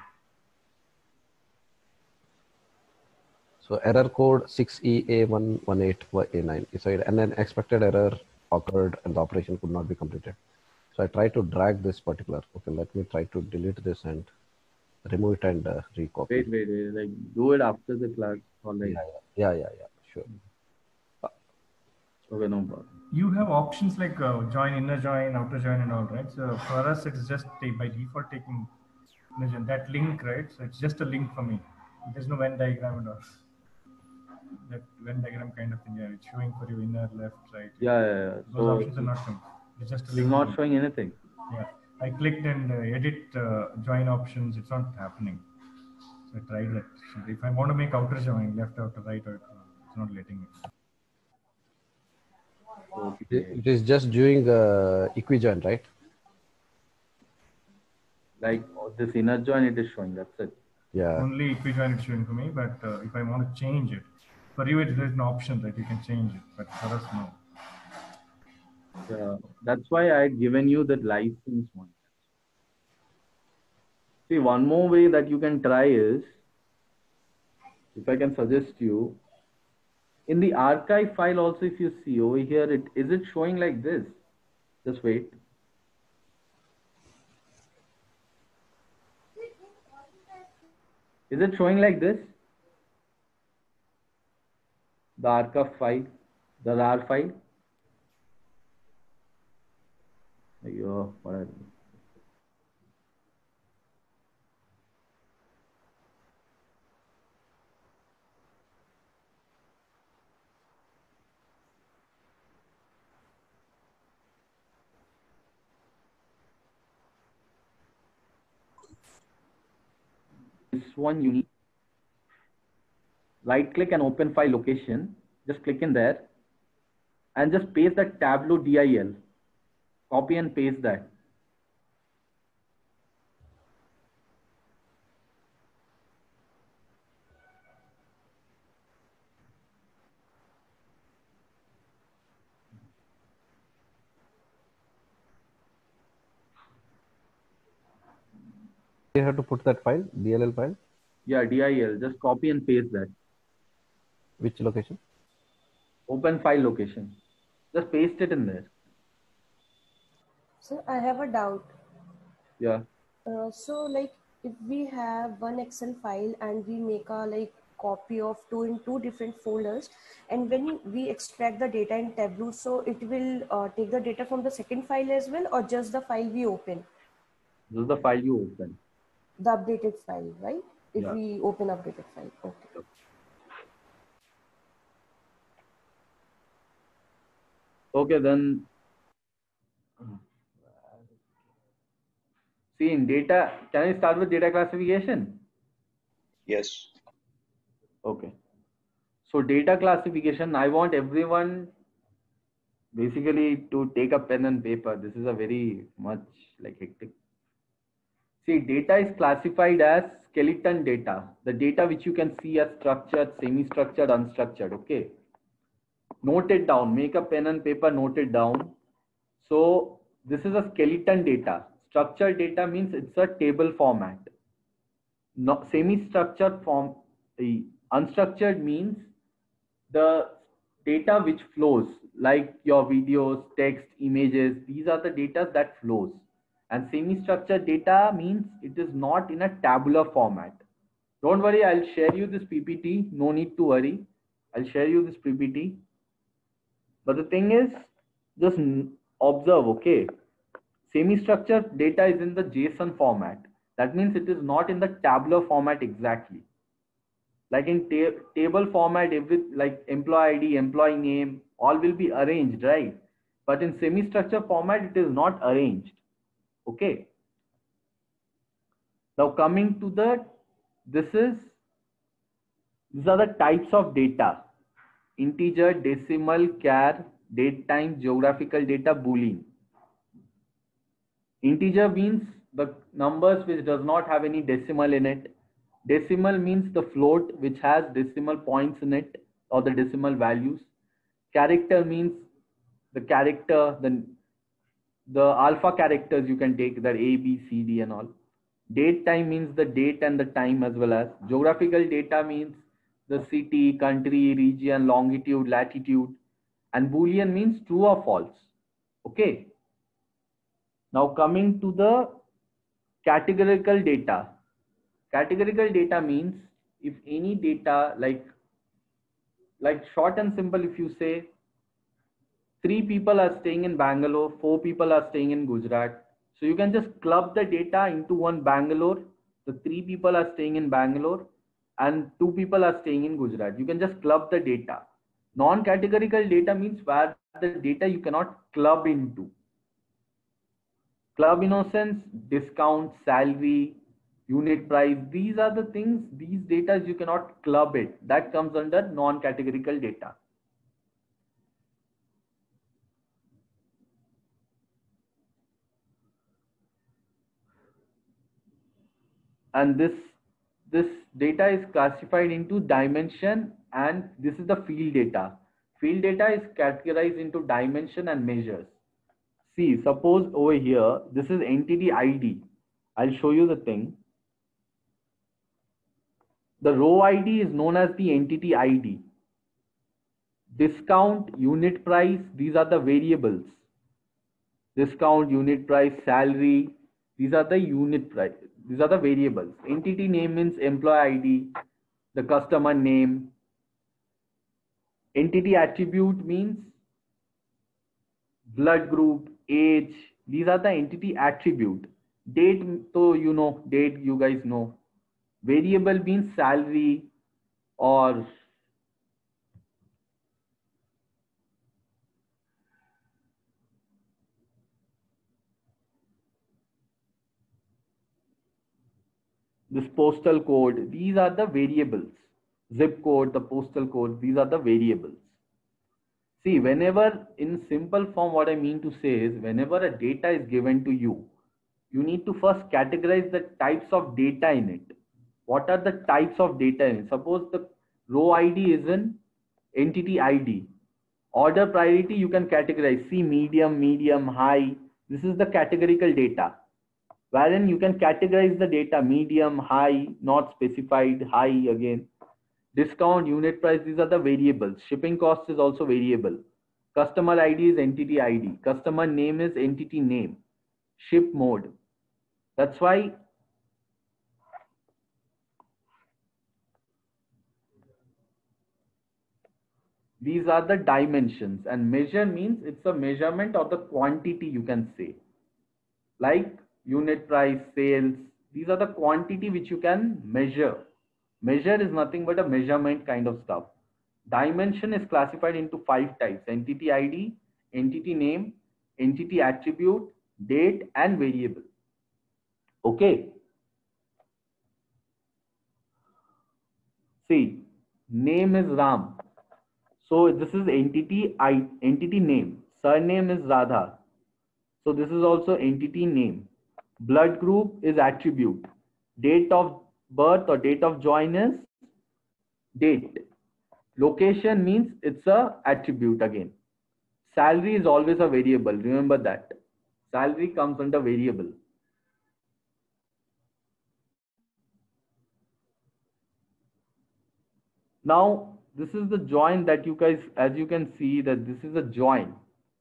So error code six E A one one eight A nine. So it, and an expected error occurred and the operation could not be completed. So I tried to drag this particular. Okay, let me try to delete this and remove it and uh, recopy. Wait, wait, wait. Like do it after the class or like. Yeah, yeah, yeah, yeah. Sure. Okay, no problem. You have options like uh, join, inner join, outer join, and all, right? So for us, it's just by default taking inner join. That link, right? So it's just a link for me. There's no Venn diagram and all. That Venn diagram kind of thing. Yeah, it's showing for you inner, left, right. Yeah, yeah, yeah. Those so options are not showing. It's just a it's link. not showing anything. Yeah, I clicked and uh, edit uh, join options. It's not happening. So I tried that. If I want to make outer join, left, outer, right, outer, it's not letting me. Okay. It is just doing uh, equijoin, right? Like this inner join, it is showing. That's it. Yeah. Only equijoin is showing for me, but uh, if I want to change it, for you it is an option that you can change it, but for us no. Yeah, that's why I had given you the license one. See, one more way that you can try is, if I can suggest you, in the archive file also, if you see over here, it is it showing like this? Just wait. Is it showing like this? The archive file, the R A R file. Ayyo, what are you? This one you need right click and open file location. Just click in there and just paste that Tableau D I L. Copy and paste that. You have to put that file, D L L file? Yeah, D I L. Just copy and paste that. Which location? Open file location. Just paste it in there. So I have a doubt. Yeah. Uh, so like if we have one Excel file and we make a like copy of two in two different folders, and when we extract the data in Tableau, so it will uh, take the data from the second file as well, or just the file we open? This is the file you open. The updated file, right? If Yeah. we open updated file, okay. Okay, then. See, in data, can I start with data classification? Yes. Okay. So data classification, I want everyone basically to take a pen and paper. This is a very much like hectic. See, data is classified as skeleton data, the data which you can see as structured, semi-structured, unstructured. Okay. Note it down, make a pen and paper, note it down. So this is a skeleton data. Structured data means it's a table format. No, semi-structured form, the unstructured means the data which flows, like your videos, text, images. These are the data that flows. And semi-structured data means it is not in a tabular format. Don't worry, I'll share you this P P T. No need to worry. I'll share you this P P T. But the thing is, just observe, okay? Semi-structured data is in the JSON format. That means it is not in the tabular format exactly. Like in ta table format, every like employee I D, employee name, all will be arranged, right? But in semi-structured format, it is not arranged. Okay. Now coming to the, this is, these are the types of data: integer, decimal, char, date, time, geographical data, boolean. Integer means the numbers which does not have any decimal in it. Decimal means the float which has decimal points in it, or the decimal values. Character means the character, the, the alpha characters you can take, that A, B, C, D and all. Date time means the date and the time as well as. Geographical data means the city, country, region, longitude, latitude. And Boolean means true or false. Okay. Now coming to the categorical data. Categorical data means if any data, like, like short and simple, if you say three people are staying in Bangalore, four people are staying in Gujarat. So you can just club the data into one Bangalore. The three people are staying in Bangalore and two people are staying in Gujarat. You can just club the data. Non-categorical data means where the data you cannot club into. Club in a sense, discount, salary, unit price. These are the things, these data you cannot club it. That comes under non-categorical data. And this, this data is classified into dimension, and this is the field data. Field data is categorized into dimension and measures. See, suppose over here, this is entity I D. I'll show you the thing. The row I D is known as the entity I D. Discount, unit price, these are the variables. Discount, unit price, salary, these are the unit price. These are the variables. Entity name means employee I D, the customer name. Entity attribute means blood group, age. These are the entity attribute. Date, so you know, date you guys know. Variable means salary or this postal code. These are the variables. Zip code, the postal code, these are the variables. See, whenever in simple form, what I mean to say is whenever a data is given to you, you need to first categorize the types of data in it. What are the types of data in it? Suppose the row I D is in entity I D. Order priority you can categorize. See, medium, medium, high. This is the categorical data. Wherein you can categorize the data medium, high, not specified, high again. Discount, unit price, these are the variables. Shipping cost is also variable. Customer I D is entity I D. Customer name is entity name. Ship mode. That's why these are the dimensions, and measure means it's a measurement of the quantity, you can say. Like unit price, sales. These are the quantity which you can measure. Measure is nothing but a measurement kind of stuff. Dimension is classified into five types: entity I D, entity name, entity attribute, date, and variable. Okay. See, name is Ram. So this is entity I entity name. Surname is Radha. So this is also entity name. Blood group is attribute. Date of birth or date of join is date. Location means it's a attribute again. Salary is always a variable. Remember that. Salary comes under variable. Now, this is the join that you guys, as you can see, that this is a join.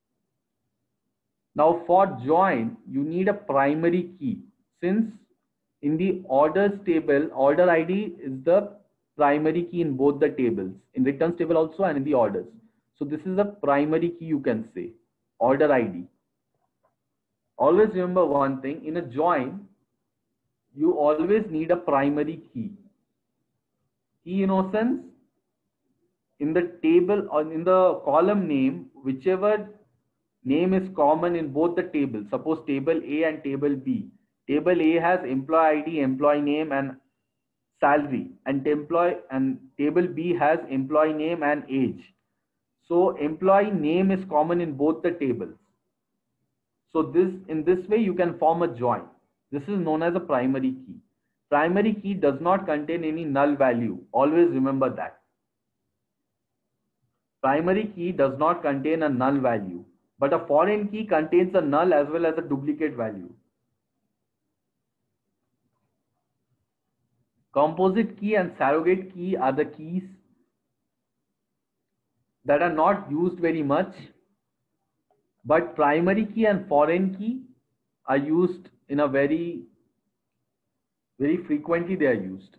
Now, for join, you need a primary key. Since in the orders table, order I D is the primary key in both the tables, in returns table also and in the orders. So this is the primary key, you can say, order I D. Always remember one thing, in a join, you always need a primary key. Key in a sense, in the table or in the column name, whichever name is common in both the tables. Suppose table A and table B. Table A has employee I D, employee name, and salary, and employee and table B has employee name and age. So employee name is common in both the tables. So this in this way you can form a join. This is known as a primary key. Primary key does not contain any null value. Always remember that. Primary key does not contain a null value, but a foreign key contains a null as well as a duplicate value. Composite key and surrogate key are the keys that are not used very much, but primary key and foreign key are used in a very, very frequently they are used.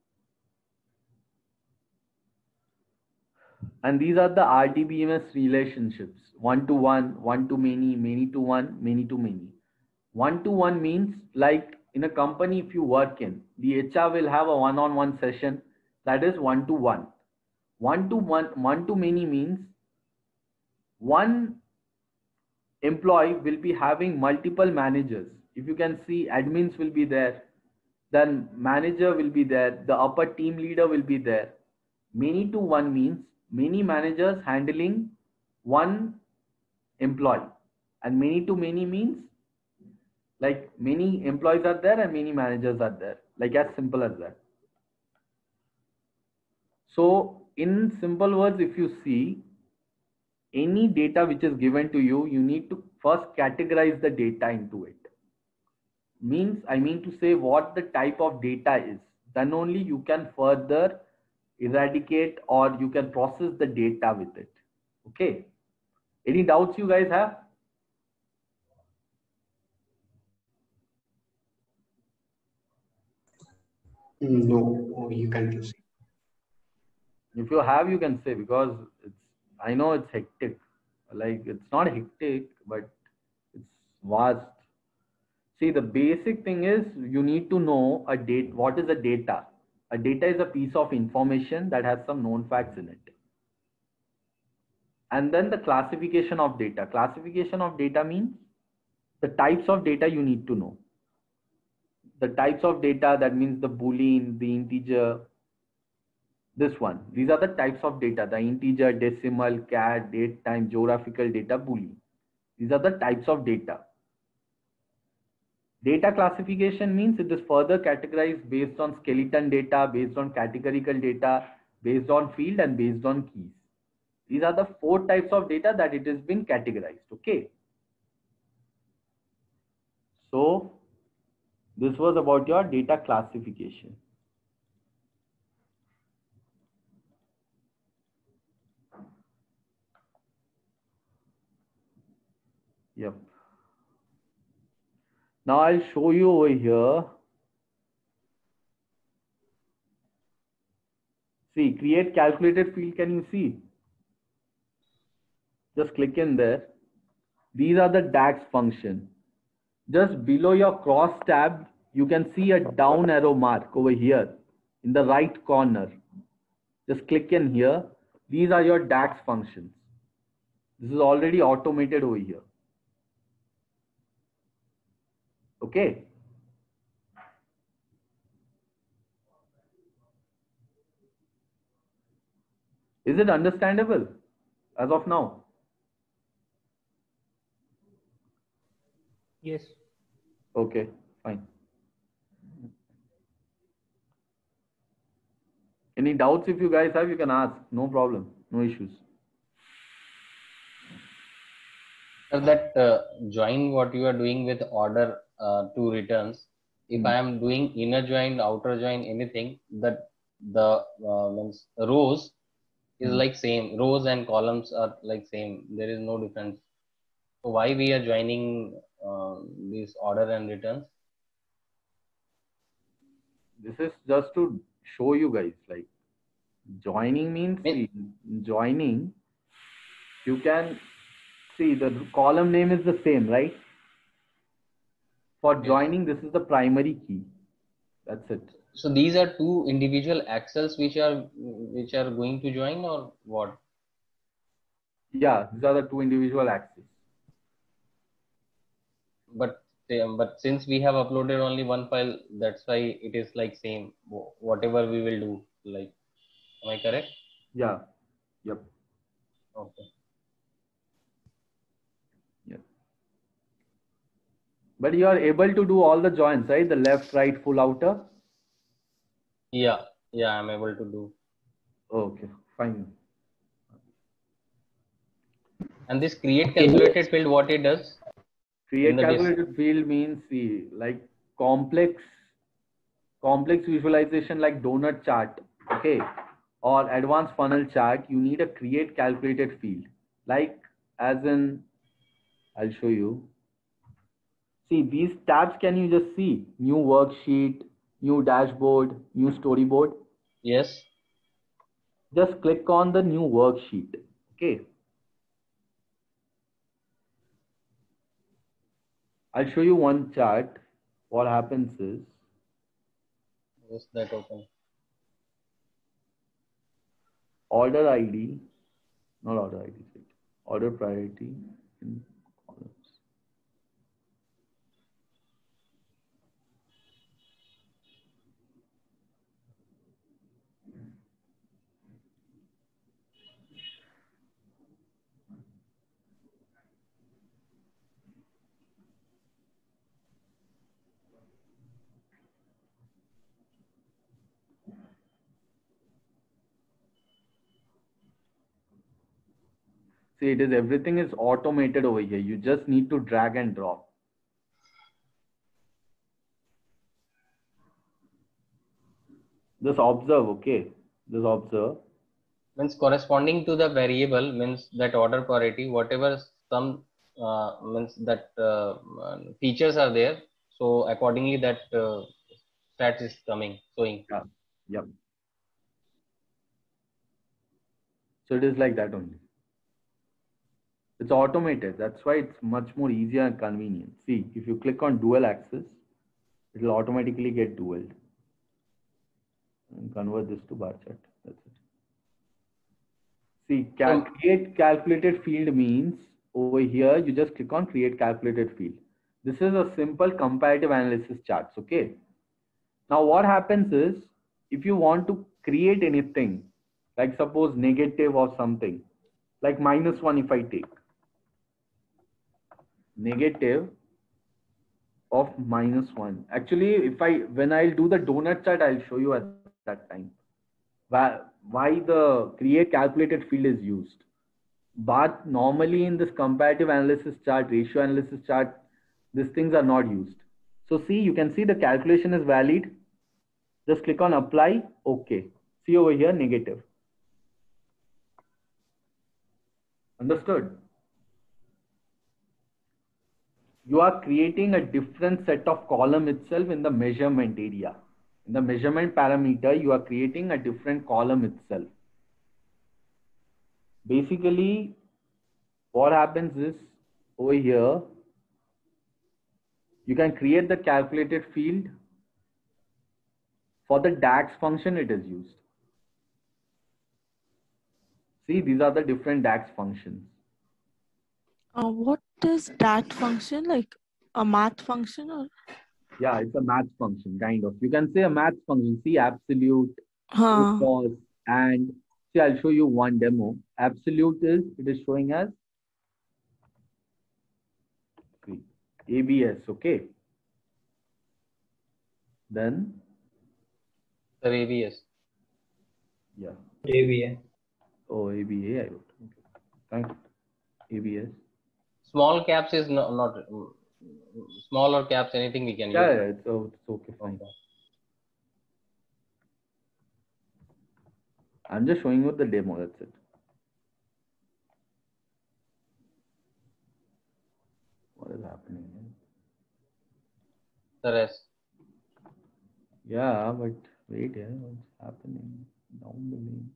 And these are the R D B M S relationships: one to one, one to many, many to one, many to many. One to one means, like in a company, if you work in, the H R will have a one-on-one session, that is one to one. One to one, one to many means one employee will be having multiple managers. If you can see, admins will be there, then manager will be there, the upper team leader will be there. Many to one means many managers handling one employee, and many to many means like many employees are there and many managers are there, like as simple as that. So in simple words, if you see any data which is given to you, you need to first categorize the data into it. Means, I mean to say what the type of data is. Then only you can further eradicate or you can process the data with it. Okay. Any doubts you guys have? No, you can proceed. If you have, you can say, because it's, I know it's hectic. Like it's not hectic, but it's vast. See, the basic thing is you need to know a date. What is a data? A data is a piece of information that has some known facts in it. And then the classification of data. Classification of data means the types of data you need to know. The types of data, that means the Boolean, the integer, this one. These are the types of data: the integer, decimal, cat, date, time, geographical data, Boolean. These are the types of data. Data classification means it is further categorized based on skeleton data, based on categorical data, based on field, and based on keys. These are the four types of data that it has been categorized. Okay. So this was about your data classification. Yep. Now I'll show you over here. See, create calculated field. Can you see? Just click in there. These are the DAX function. Just below your cross tab, you can see a down arrow mark over here in the right corner. Just click in here. These are your DAX functions. This is already automated over here. Okay. Is it understandable as of now? Yes. Okay, fine. Any doubts if you guys have, you can ask. No problem, no issues. So that uh, join what you are doing with order uh, to returns. If Hmm. I am doing inner join, outer join, anything, that the uh, means rows is Hmm. like same. Rows and columns are like same. There is no difference. So why we are joining uh, these order and returns? This is just to show you guys, like joining means, see, joining, you can see the column name is the same, right? For joining, this is the primary key. That's it. So these are two individual accels which are which are going to join, or what? Yeah, these are the two individual axes. But but since we have uploaded only one file, that's why it is like same. Whatever we will do, like, am I correct? Yeah. Yep. Okay. Yeah. But you are able to do all the joins, right? The left, right, full, outer. Yeah. Yeah, I'm able to do. Okay, fine. And this create calculated field, what it does? Create calculated field means, see, like complex, complex visualization like donut chart, okay, or advanced funnel chart. You need a create calculated field, like as in, I'll show you. See, these tabs, can you just see? New worksheet, new dashboard, new storyboard. Yes. Just click on the new worksheet, okay. I'll show you one chart. What happens is, just that open. Order I D, not order I D, order priority in columns. See, it is everything is automated over here. You just need to drag and drop. Just observe, okay? Just observe. Means corresponding to the variable means that order priority, whatever some uh, means that uh, features are there. So accordingly that uh, stats is coming, showing. Yeah. Yep. So it is like that only. It's automated. That's why it's much more easier and convenient. See, if you click on dual axis, it will automatically get dualed. And convert this to bar chart. That's it. See, cal create calculated field means over here, you just click on create calculated field. This is a simple comparative analysis charts, okay? Now what happens is, if you want to create anything, like suppose negative or something, like minus one if I take, negative of minus one. Actually, if I, when I'll do the donut chart, I'll show you at that time why, why the create calculated field is used. But normally in this comparative analysis chart, ratio analysis chart, these things are not used. So see, you can see the calculation is valid. Just click on apply. Okay. See over here, negative. Understood? you are creating a different set of column itself in the measurement area. In the measurement parameter, you are creating a different column itself. Basically, what happens is over here, you can create the calculated field. For the DAX function, it is used. See, these are the different DAX functions. Uh, what is that function? Like a math function or? Yeah, it's a math function, kind of. You can say a math function. See, absolute, Huh. cos, and see, I'll show you one demo. Absolute is, it is showing as see, A B S, okay? Then? Sir, A B S. Yeah. A B A. Oh, A B A, I wrote. Okay. Thanks. A B S. Small caps is not, not mm, smaller caps, anything we can Yeah, use. yeah, it's, oh, it's okay, fine. Okay. I'm just showing you the demo, that's it. What is happening here? The rest. Yeah, but wait here, what's happening down the lane?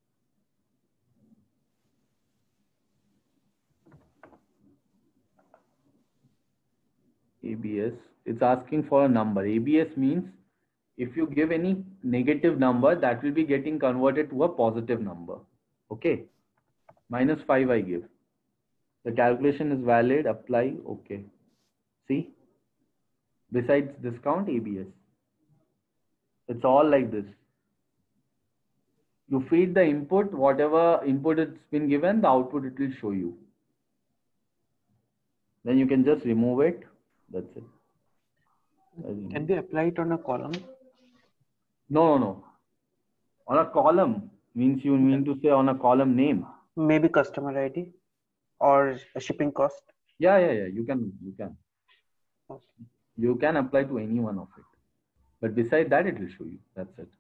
A B S, it's asking for a number. A B S means if you give any negative number, that will be getting converted to a positive number. Okay. Minus five I give. The calculation is valid, apply, okay. See? Besides discount, A B S. It's all like this. You feed the input, whatever input it's been given, the output it will show you. Then you can just remove it. That's it. Can we apply it on a column? No, no, no. On a column means you mean to say on a column name. Maybe customer I D or a shipping cost. Yeah, yeah, yeah. You can, you can. Okay. You can apply to any one of it. But beside that, it will show you. That's it.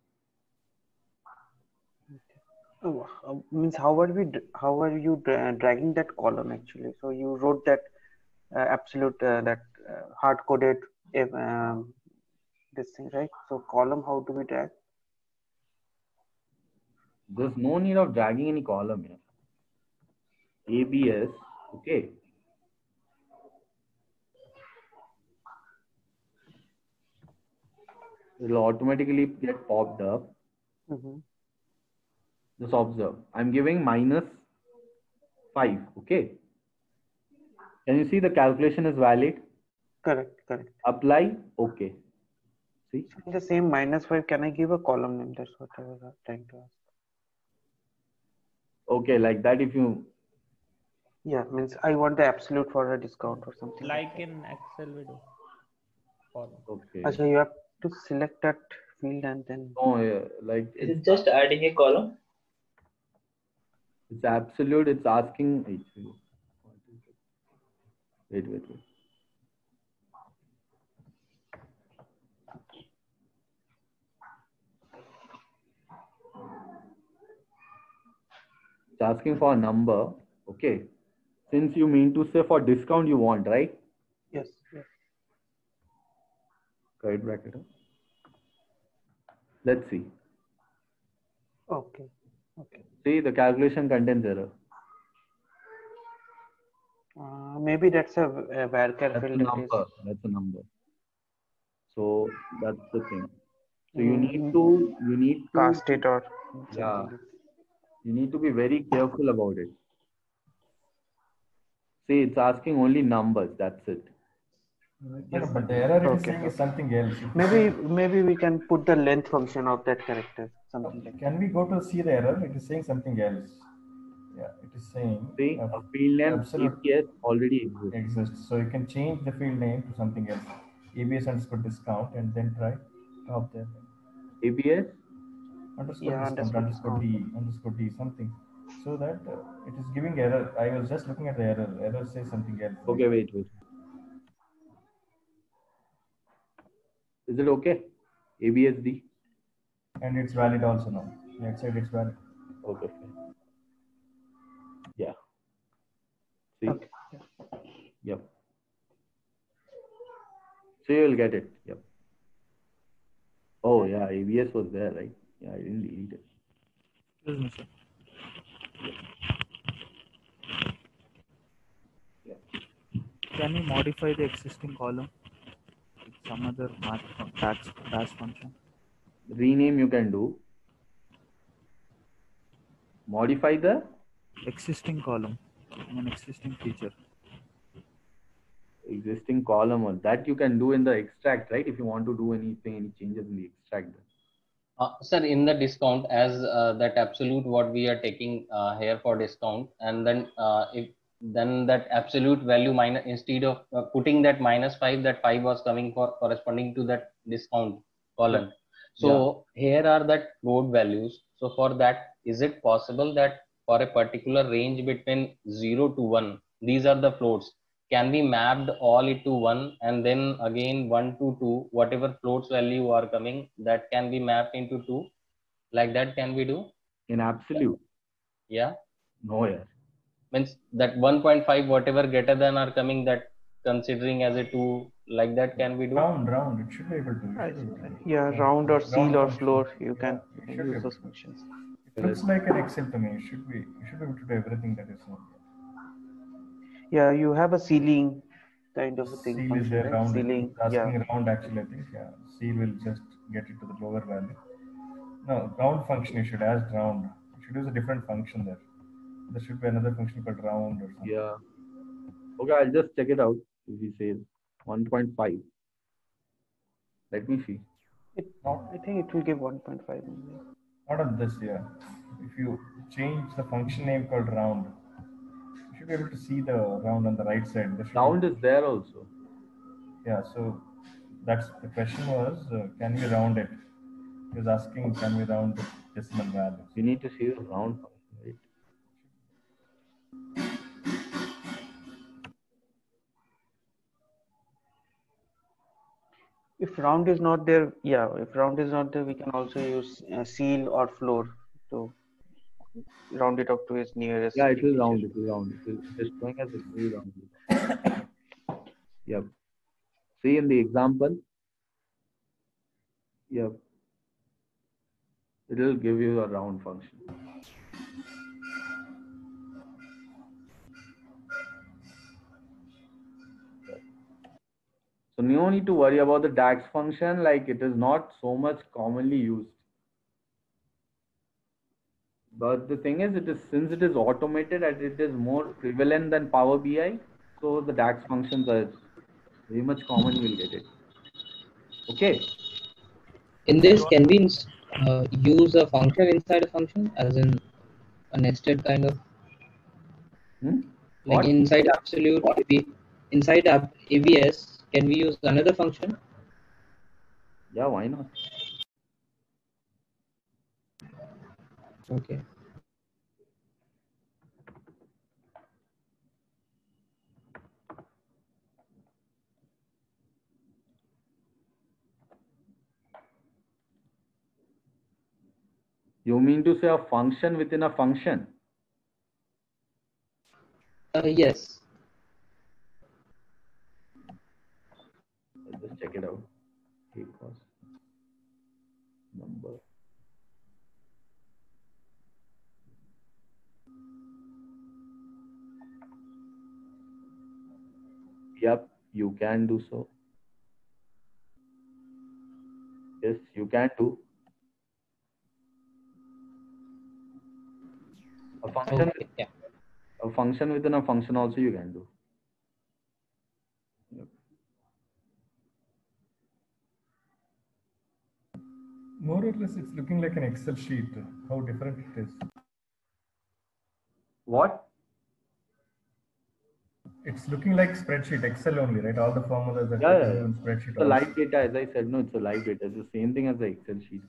Oh, uh, means how are we? How are you dra dragging that column actually? So you wrote that uh, absolute uh, that uh, hard coded um, this thing, right? So column, how do we drag? There's no need of dragging any column here. A B S, okay. It will automatically get popped up. Mm-hmm. Just observe. I'm giving minus five, okay. Can you see the calculation is valid? Correct, correct. Apply, okay. See? In the same minus five, can I give a column name? That's what I was trying to ask. Okay, like that if you... Yeah, means I want the absolute for a discount or something. Like in Excel we do. Okay. Actually, you have to select that field and then... Oh, yeah, like... Is it just adding a column? It's absolute, it's asking... Wait, wait, wait. wait. It's asking for a number, okay. Since you mean to say for discount you want, right? Yes. yes. Right bracket. Let's see. Okay. Okay. See, the calculation contains error. Uh, maybe that's a, a varchar That's field. a number. That's a number. So that's the thing. So you need to you need to cast it or yeah. You need to be very careful about it. See, it's asking only numbers. That's it. Yes, but the error it is Okay. saying is something else. Maybe maybe we can put the length function of that character. Something like Can we go to see the error? It is saying something else. Yeah, it is saying See, uh, a field name absolute A B S already exists. exists. So you can change the field name to something else. A B S underscore discount and then try top there. A B S Underscore Yeah, discount underscore underscore D underscore D something. So that uh, it is giving error. I was just looking at the error. Error says something else. Okay, wait, wait. Is it okay? A B S D. And it's valid also now. Let's say it's valid. Okay, fine. Yeah. See? Okay. Yep. So you will get it. Yep. Oh yeah, A B S was there, right? Yeah, I didn't delete it. Excuse me, sir. Can we modify the existing column with some other math fun- tax dash function? Rename you can do. Modify the Existing column, an existing feature. existing column, or that you can do in the extract, right? If you want to do anything, any changes in the extract. Uh, sir, in the discount, as uh, that absolute what we are taking uh, here for discount, and then uh, if then that absolute value minus, instead of uh, putting that minus five, that five was coming for corresponding to that discount column. So here are that float values. So for that, is it possible that for a particular range between zero to one, these are the floats, can be mapped all it to one, and then again one to two, whatever floats value are coming, that can be mapped into two, like that can we do? In absolute? Yeah. No, yeah. Means that one point five, whatever greater than are coming, that considering as a two, like that can we do? Round, round, it should be able to. I- It should be able to. Yeah, round or seal or function. floor, you can, Yeah, you it can should be use able those to. functions. It looks like an Excel to me. It should be. You should be able to do everything that is known. Yeah, you have a ceiling kind of a thing Seal is function, there, right? round. Ceiling, It's asking yeah. round actually, I think. Yeah, seal will just get it to the lower value. No, round function you should add round. You should use a different function there. There should be another function called round or something. Yeah. Okay, I'll just check it out. If he says one point five. Let me see. It, I think it will give one point five only. Not on this, yeah. If you change the function name called round, you should be able to see the round on the right side. There should Round be, is there also. yeah, so that's the question was, uh, can we round it? He was asking, can we round the decimal values? You need to see the round function, right? If round is not there, yeah, if round is not there, we can also use uh, seal or floor to round it up to its nearest. Yeah, it will integer. round. It will round. It, will, it is showing as it will round. Yep. See in the example. Yep. It will give you a round function. So no need to worry about the DAX function, like it is not so much commonly used. But the thing is, it is since it is automated and it is more prevalent than Power B I, so the DAX functions are very much common. You will get it. Okay. In this, can we uh, use a function inside a function, as in a nested kind of? Hmm? Like What? inside absolute, if we, inside A B S, can we use another function? Yeah, why not? Okay. You mean to say a function within a function? Uh, yes. Let's just check it out. Equals number. Yep, you can do so. Yes, you can do. A function, Okay, yeah. a function within a function also you can do. Yep. More or less, it's looking like an Excel sheet. How different it is. What? It's looking like spreadsheet, Excel only, right? All the formulas that Yeah, you yeah, can yeah. do in spreadsheet. It's a also. live data, as I said. No, it's a live data. It's the same thing as the Excel sheet.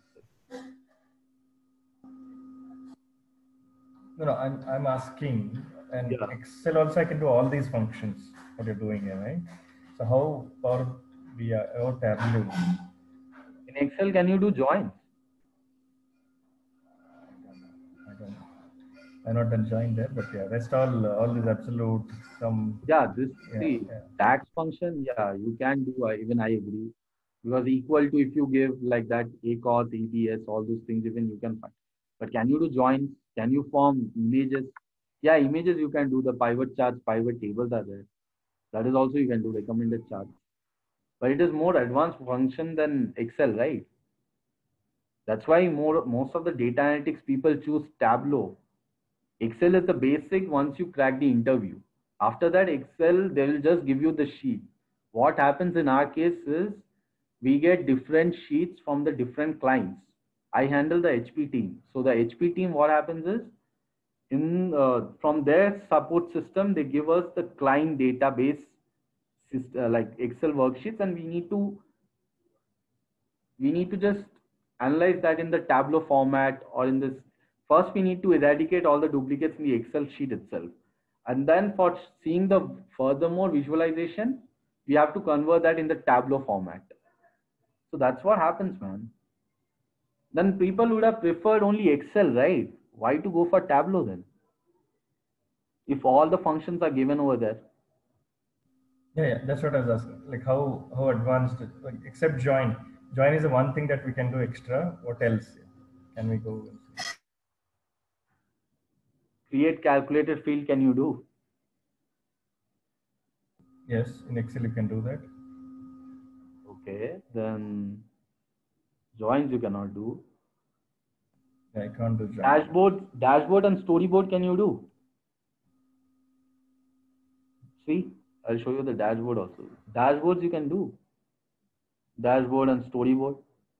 No, no, I'm, I'm asking, and Yeah. Excel also I can do all these functions, what you're doing here, right? So how Power B I or Tableau? In Excel, can you do joins? I don't know. I not done join there, but yeah, rest all all is absolute. Some Yeah, this yeah, see yeah. DAX function. Yeah, you can do. I, even I agree because equal to if you give like that A C O T, E B S, all those things, even you can find. But can you do joins? Can you form images? Yeah, images you can do. The pivot charts, pivot tables are there. That is also you can do recommended charts. But it is more advanced function than Excel, right? That's why more most of the data analytics people choose Tableau. Excel is the basic once you crack the interview. After that, Excel, they will just give you the sheet. What happens in our case is we get different sheets from the different clients. I handle the H P team. So the H P team, what happens is in uh, from their support system, they give us the client database system, like Excel worksheets, and we need to we need to just analyze that in the Tableau format or in this. First, we need to eradicate all the duplicates in the Excel sheet itself. And then for seeing the furthermore visualization, we have to convert that in the Tableau format. So that's what happens, man. Then people would have preferred only Excel, right? Why to go for Tableau then? If all the functions are given over there. Yeah, yeah, that's what I was asking. Like how how advanced, like except join. Join is the one thing that we can do extra. What else can we go? Create calculated field, can you do? Yes, in Excel you can do that. Okay, then joins you cannot do. Yeah, I can't do join. Dashboard, dashboard and storyboard, can you do? See, I'll show you the dashboard also. Dashboards you can do. Dashboard and storyboard.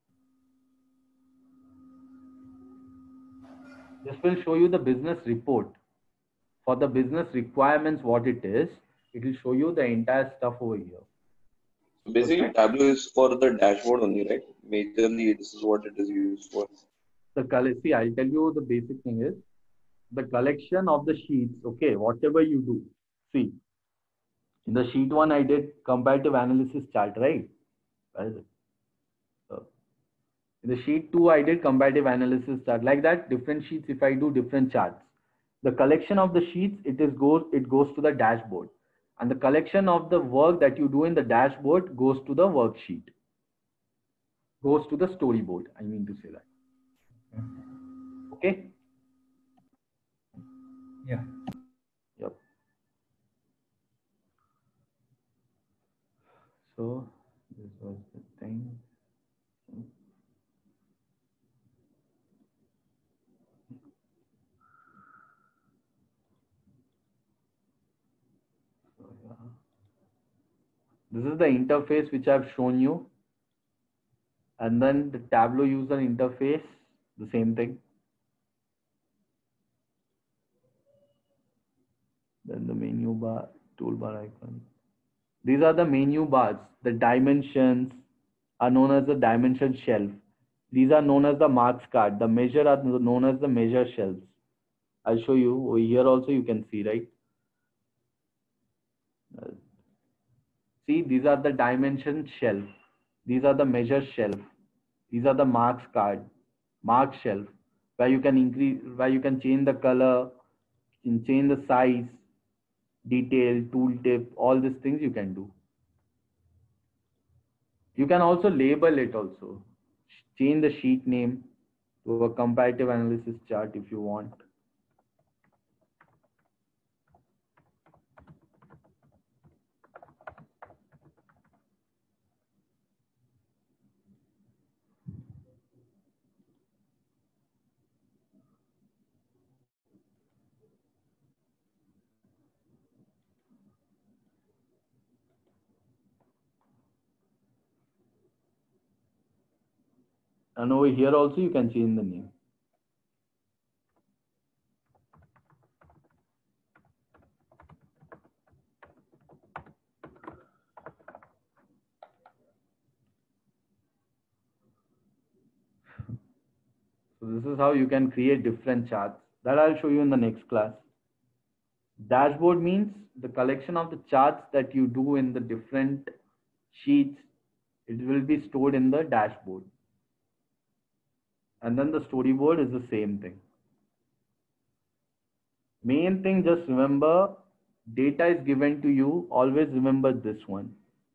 This will show you the business report. For the business requirements, what it is, it will show you the entire stuff over here. Basically, Tableau is for the dashboard only, right? Majorly, this is what it is used for. The color, see, I'll tell you the basic thing is the collection of the sheets. Okay, whatever you do, see, in the sheet one, I did comparative analysis chart, right? Where is it? So, in the sheet two, I did comparative analysis chart. Like that, different sheets, if I do different charts. The collection of the sheets, it is goes, it goes to the dashboard. And the collection of the work that you do in the dashboard goes to the worksheet. Goes to the storyboard, I mean to say that. Okay? Yeah. Yep. So this was the thing. So, yeah. This is the interface which I've shown you. And then the Tableau user interface, the same thing. Then the menu bar, toolbar icon. These are the menu bars. The dimensions are known as the dimension shelf. These are known as the marks card. The measure are known as the measure shelves. I'll show you over here also you can see, right? Uh, see, these are the dimension shelf. These are the measure shelf. These are the marks card, mark shelf, where you can increase, where you can change the color, can change the size, detail, tooltip, all these things you can do. You can also label it also. Change the sheet name to a comparative analysis chart if you want. And over here also you can change the name. So this is how you can create different charts. That I'll show you in the next class. Dashboard means the collection of the charts that you do in the different sheets. It will be stored in the dashboard. And then the storyboard is the same thing. Main thing, just remember, data is given to you. Always remember this one.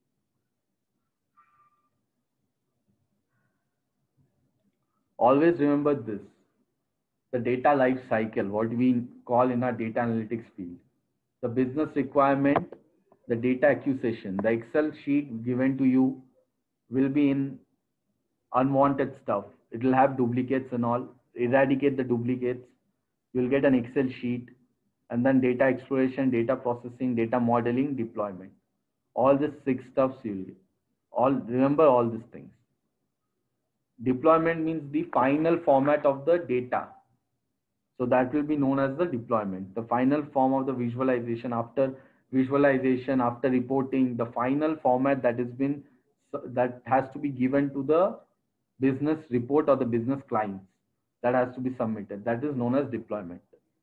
Always remember this. The data life cycle, what we call in our data analytics field. The business requirement, the data acquisition, the Excel sheet given to you will be in unwanted stuff. It will have duplicates and all. Eradicate the duplicates. You'll get an Excel sheet, and then data exploration, data processing, data modeling, deployment. All these six stuffs you'll get. All remember all these things. Deployment means the final format of the data. So that will be known as the deployment. The final form of the visualization, after visualization, after reporting, the final format that has been that has to be given to the business report or the business clients, that has to be submitted. That is known as deployment.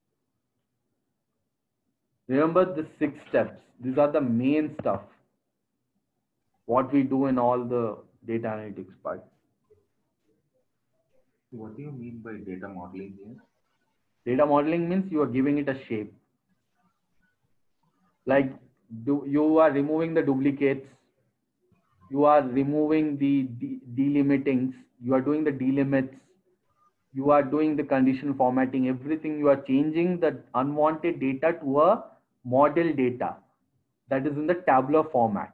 Remember the six steps. These are the main stuff. What we do in all the data analytics part. What do you mean by data modeling here? Data modeling means you are giving it a shape. Like do, you are removing the duplicates. You are removing the de delimitings. You are doing the delimits. You are doing the conditional formatting. Everything you are changing the unwanted data to a model data that is in the tabular format.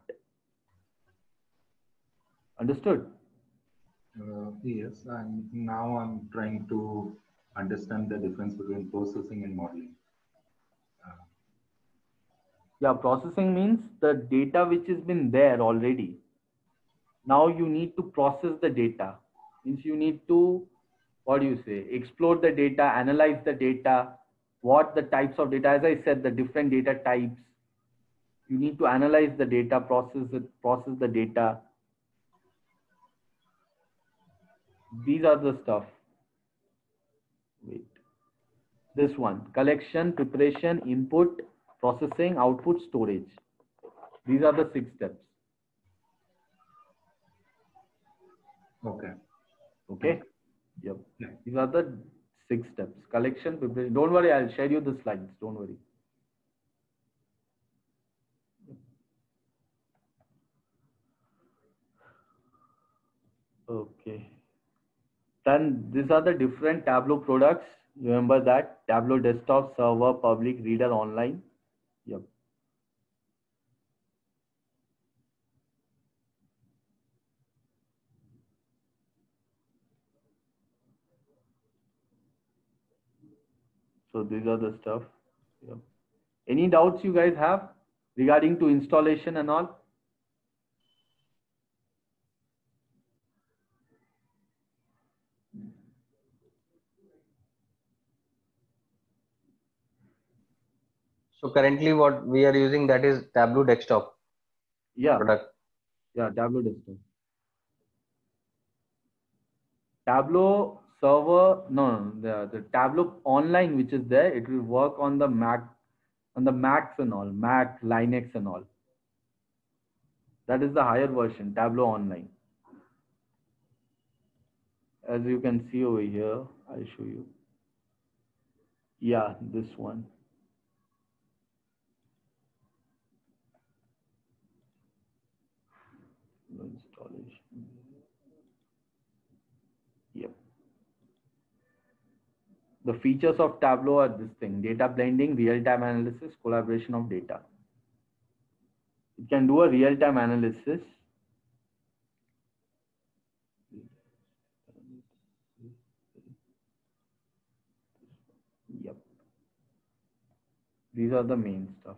Understood? Uh, yes, and now I'm trying to understand the difference between processing and modeling. Uh, yeah, processing means the data which has been there already. Now you need to process the data. Means you need to, what do you say, explore the data, analyze the data, what the types of data, as I said, the different data types. You need to analyze the data, process it, process the data. These are the stuff. Wait. This one, collection, preparation, input, processing, output, storage. These are the six steps. Okay. Okay. Yep. Yeah. These are the six steps. Collection, preparation. Don't worry, I'll share you the slides. Don't worry. Okay. Then these are the different Tableau products. Remember that Tableau desktop, server, public, reader, online. Yep. So these are the stuff. Yep. Any doubts you guys have regarding to installation and all? So currently what we are using, that is Tableau desktop. Yeah. Product. Yeah, Tableau desktop. Tableau server, no, no, the, the Tableau online which is there, it will work on the Mac, on the Macs and all, Mac, Linux and all. That is the higher version, Tableau online. As you can see over here, I'll show you. Yeah, this one. Installation. Yep. The features of Tableau are this thing: data blending, real-time analysis, collaboration of data. It can do a real-time analysis. Yep. These are the main stuff.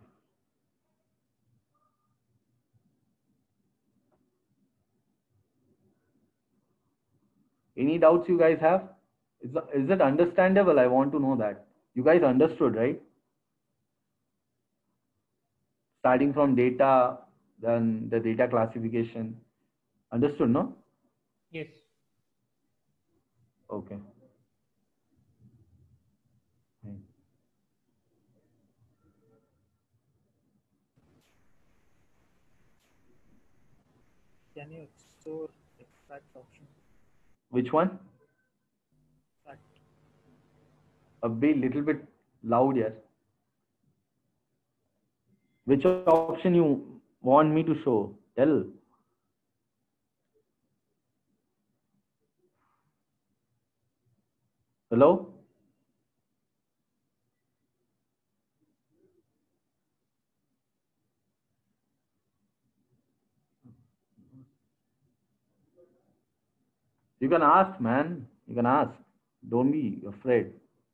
Any doubts you guys have? Is, is it understandable? I want to know that. You guys understood, right? Starting from data, then the data classification. Understood, no? Yes. Okay. Can you explore extract option? Which one? Extract. A bit, little bit loud here. Which option you want me to show? Tell. Hello? You can ask, man. You can ask. Don't be afraid.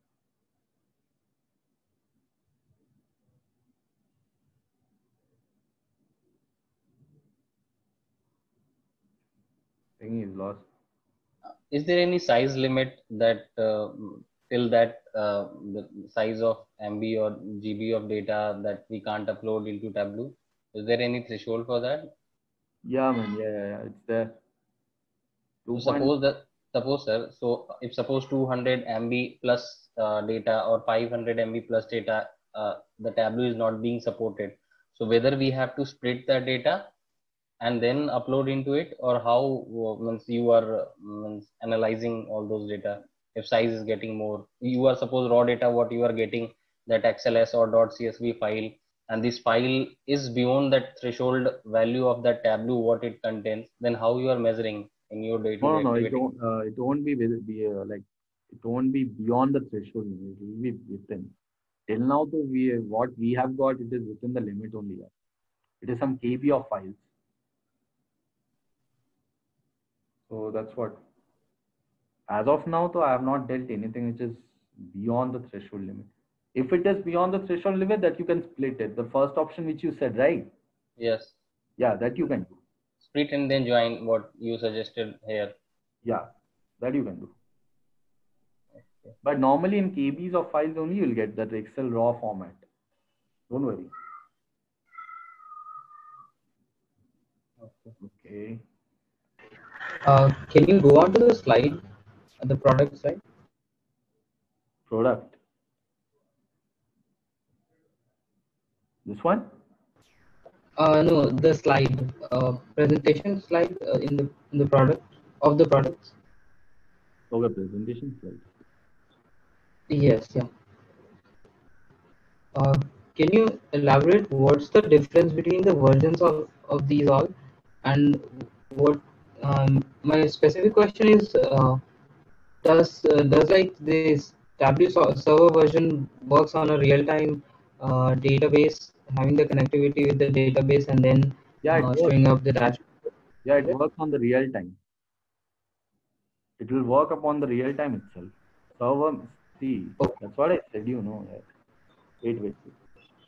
I think he's lost. Is there any size limit that uh, till that uh, the size of M B or G B of data that we can't upload into Tableau? Is there any threshold for that? Yeah, man. Yeah, yeah, yeah. It's there. So Two suppose that suppose sir, so if suppose two hundred M B plus uh, data or five hundred M B plus data, uh, the Tableau is not being supported. So whether we have to split that data and then upload into it, or how uh, means you are uh, means analyzing all those data? If size is getting more, you are suppose raw data what you are getting, that X L S or .csv file, and this file is beyond that threshold value of that Tableau what it contains, then how you are measuring in your No, day-to-day no, no. It activity? don't. Uh, it won't be with be uh, like. It won't be beyond the threshold. It will be within. Till now, though, we what we have got, it is within the limit only. Yeah. It is some K B of files. So that's what. As of now, though, I have not dealt anything which is beyond the threshold limit. If it is beyond the threshold limit, that you can split it. The first option which you said, right? Yes. Yeah, that you can do. Split and then join what you suggested here. Yeah, that you can do. But normally in K Bs of files only you'll get that Excel raw format. Don't worry. Okay. Uh, can you go on to the slide, the product slide? Product. This one? Uh, no, the slide, uh, presentation slide uh, in the in the product of the products. Okay, presentation slide. Yes, yeah. Uh, can you elaborate what's the difference between the versions of, of these all, and what um, my specific question is, uh, does uh, does like this Tableau so- server version works on a real-time uh, database, having the connectivity with the database and then Yeah, it uh, works. showing up the dashboard? Yeah, it works on the real time. It will work upon the real time itself. Server, see, that's what I said, you know. Wait, wait, wait.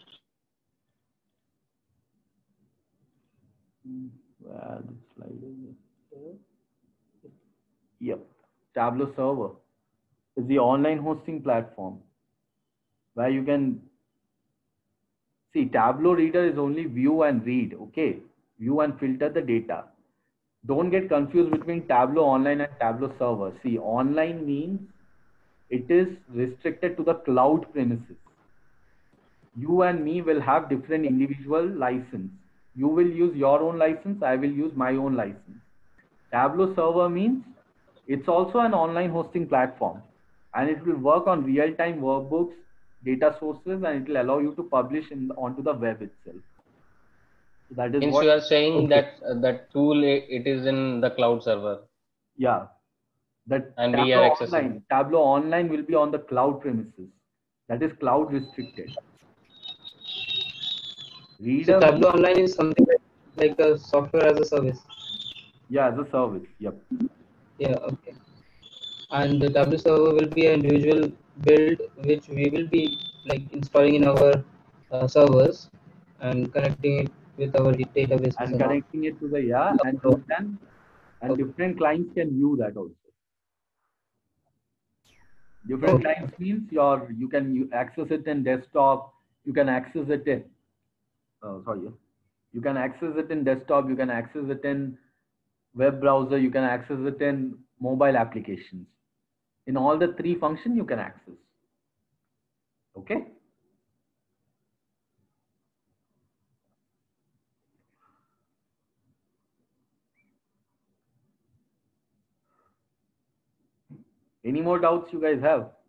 Where the slide is? Yep. Tableau Server is the online hosting platform where you can see Tableau Reader is only view and read. Okay. View and filter the data. Don't get confused between Tableau Online and Tableau Server. See, online means it is restricted to the cloud premises. You and me will have different individual license. You will use your own license. I will use my own license. Tableau Server means it's also an online hosting platform, and it will work on real-time workbooks, data sources, and it will allow you to publish in, onto the web itself. So that is Means what. you are saying Okay. that uh, that tool it, it is in the cloud server. Yeah. That and Tableau we are accessible. Online, Tableau Online will be on the cloud premises. That is cloud restricted. Reader. So Tableau Online is something like, like a software as a service. Yeah, as a service. Yep. Yeah. Okay. And the Tableau server will be an individual build which we will be like installing in our uh, servers and connecting it with our databases And and connecting it to the yeah, and you can, and different clients can view that also. Different Okay. clients means your you can you access it in desktop. You can access it in. Oh, sorry. You can access it in desktop. You can access it in web browser. You can access it in mobile applications. In all the three functions, you can access. Okay. Any more doubts you guys have?